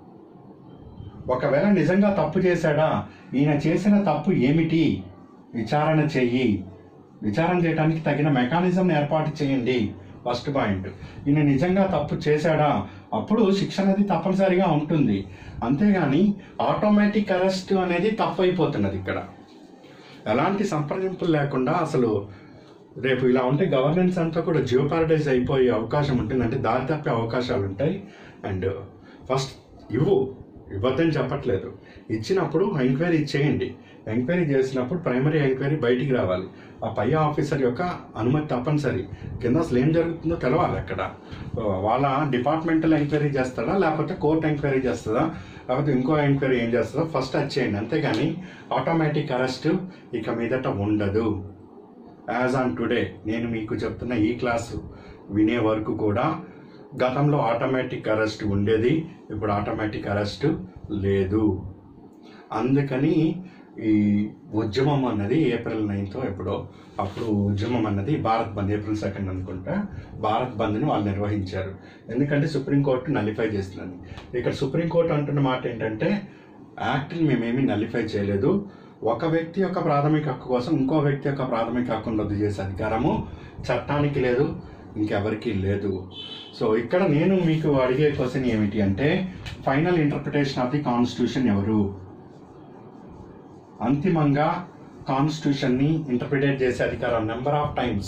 ఒకవేళ నిజంగా తప్పు చేశాడా, ఈయన చేసిన తప్పు ఏమిటి విచారణ చేయడానికి తగిన మెకానిజం ఏర్పాటు చేయండి. First point. ఈయన నిజంగా తప్పు చేశాడా, అప్పుడు శిక్ష అనేది తప్పనిసరిగా ఉంటుంది. అంతేగాని ఆటోమేటిక్ అరెస్ట్ అనేది తప్పు అయిపోతున్నది. ఇక్కడ ఎలాంటి సంప్రదింపులు లేకుండా అసలు రేపు ఇలా ఉంటే గవర్నెన్స్ అంతా కూడా జియో పారడైజ్ అయిపోయే అవకాశం ఉంటుంది, అంటే దారి తప్పే అవకాశాలు ఉంటాయి. అండ్ ఫస్ట్ ఇవ్వద్దని చెప్పట్లేదు, ఇచ్చినప్పుడు ఎంక్వైరీ చేయండి. ఎంక్వైరీ చేసినప్పుడు ప్రైమరీ ఎంక్వైరీ బయటికి రావాలి. ఆ పై ఆఫీసర్ యొక్క అనుమతి తప్పనిసరి. కింద అసలు ఏం జరుగుతుందో తెలవాలి. అక్కడ వాళ్ళ డిపార్ట్మెంటల్ ఎంక్వైరీ చేస్తాడా, లేకపోతే కోర్టు ఎంక్వైరీ చేస్తుందా, లేకపోతే ఇంకో ఎంక్వైరీ ఏం చేస్తుందో ఫస్ట్ అది చేయండి. అంతేగాని ఆటోమేటిక్ అరెస్ట్ ఇక మీదట ఉండదు. యాజ్ ఆన్ టుడే నేను మీకు చెప్తున్న ఈ క్లాసు వినే వరకు కూడా గతంలో ఆటోమేటిక్ అరెస్ట్ ఉండేది, ఇప్పుడు ఆటోమేటిక్ అరెస్ట్ లేదు. అందుకని ఈ ఉద్యమం అన్నది April 9th ఎప్పుడో అప్పుడు ఉద్యమం అన్నది భారత్ బంద్ April 2 అనుకుంటా భారత్ బంద్ని వాళ్ళు నిర్వహించారు. ఎందుకంటే సుప్రీంకోర్టు నలిఫై చేస్తుందని. ఇక్కడ సుప్రీంకోర్టు అంటున్న మాట ఏంటంటే యాక్ట్ని మేమేమీ నలిఫై చేయలేదు, ఒక వ్యక్తి యొక్క ప్రాథమిక హక్కు కోసం ఇంకో వ్యక్తి యొక్క ప్రాథమిక హక్కును రద్దు చేసే అధికారము చట్టానికి లేదు, ఇంకెవరికి లేదు. సో ఇక్కడ నేను మీకు అడిగే క్వశ్చన్ ఏమిటి అంటే final interpretation of the constitution ఎవరు? అంతిమంగా కాన్స్టిట్యూషన్ని ఇంటర్ప్రిటేట్ చేసే అధికారం number of times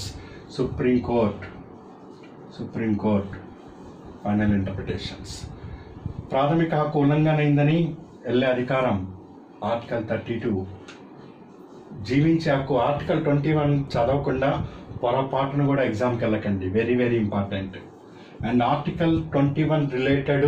Supreme Court final interpretations. ప్రాథమిక హక్కు ఉల్లంఘన అయిందని వెళ్ళే అధికారం ఆర్టికల్ 32. జీవించే హక్కు ఆర్టికల్ 21 చదవకుండా పొరపాటును కూడా ఎగ్జామ్కి వెళ్ళకండి, very very important. And article 21 related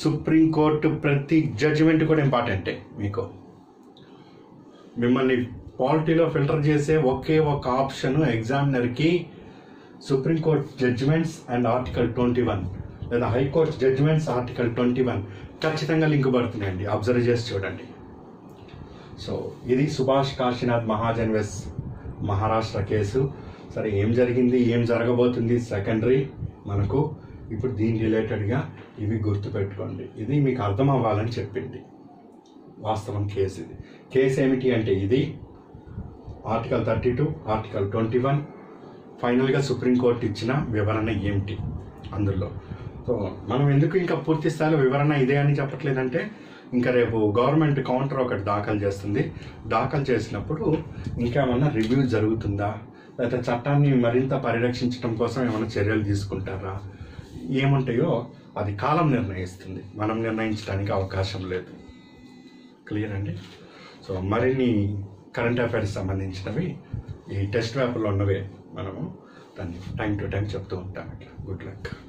Supreme Court ప్రతి జడ్జిమెంట్ కూడా ఇంపార్టెంటే. మిమ్మల్ని పాలిటీలో ఫిల్టర్ చేసే ఒకే ఒక ఆప్షన్ ఎగ్జామినర్కి సుప్రీంకోర్టు జడ్జిమెంట్స్ అండ్ ఆర్టికల్ 21 లేదా హైకోర్టు జడ్జిమెంట్స్ ఆర్టికల్ 21 ఖచ్చితంగా లింక్ పడుతున్నాయండి. అబ్జర్వ్ చేసి చూడండి. సో ఇది సుభాష్ కాశీనాథ్ మహాజన్ వెస్ మహారాష్ట్ర కేసు. సరే, ఏం జరిగింది, ఏం జరగబోతుంది సెకండరీ మనకు. ఇప్పుడు దీని రిలేటెడ్గా ఇవి గుర్తుపెట్టుకోండి. ఇది మీకు అర్థం అవ్వాలని చెప్పింది వాస్తవం కేసు. ఇది కేసు ఏమిటి అంటే ఇది ఆర్టికల్ 32, ఆర్టికల్ 21, ఫైనల్గా సుప్రీంకోర్టు ఇచ్చిన వివరణ ఏమిటి అందులో. సో మనం ఎందుకు ఇంకా పూర్తి స్థాయిలో వివరణ ఇదే అని చెప్పట్లేదంటే, ఇంకా రేపు గవర్నమెంట్ కౌంటర్ ఒకటి దాఖలు చేస్తుంది. దాఖలు చేసినప్పుడు ఇంకేమన్నా రివ్యూ జరుగుతుందా, లేకపోతే చట్టాన్ని మరింత పరిరక్షించడం కోసం ఏమైనా చర్యలు తీసుకుంటారా, ఏముంటాయో అది కాలం నిర్ణయిస్తుంది. మనం నిర్ణయించడానికి అవకాశం లేదు. క్లియర్ అండి. సో మరిన్ని కరెంట్ అఫైర్స్ సంబంధించినవి ఈ టెస్ట్ పేపర్లో ఉన్నవే మనము దాన్ని టైం టు టైం చెప్తూ ఉంటాం. Good luck.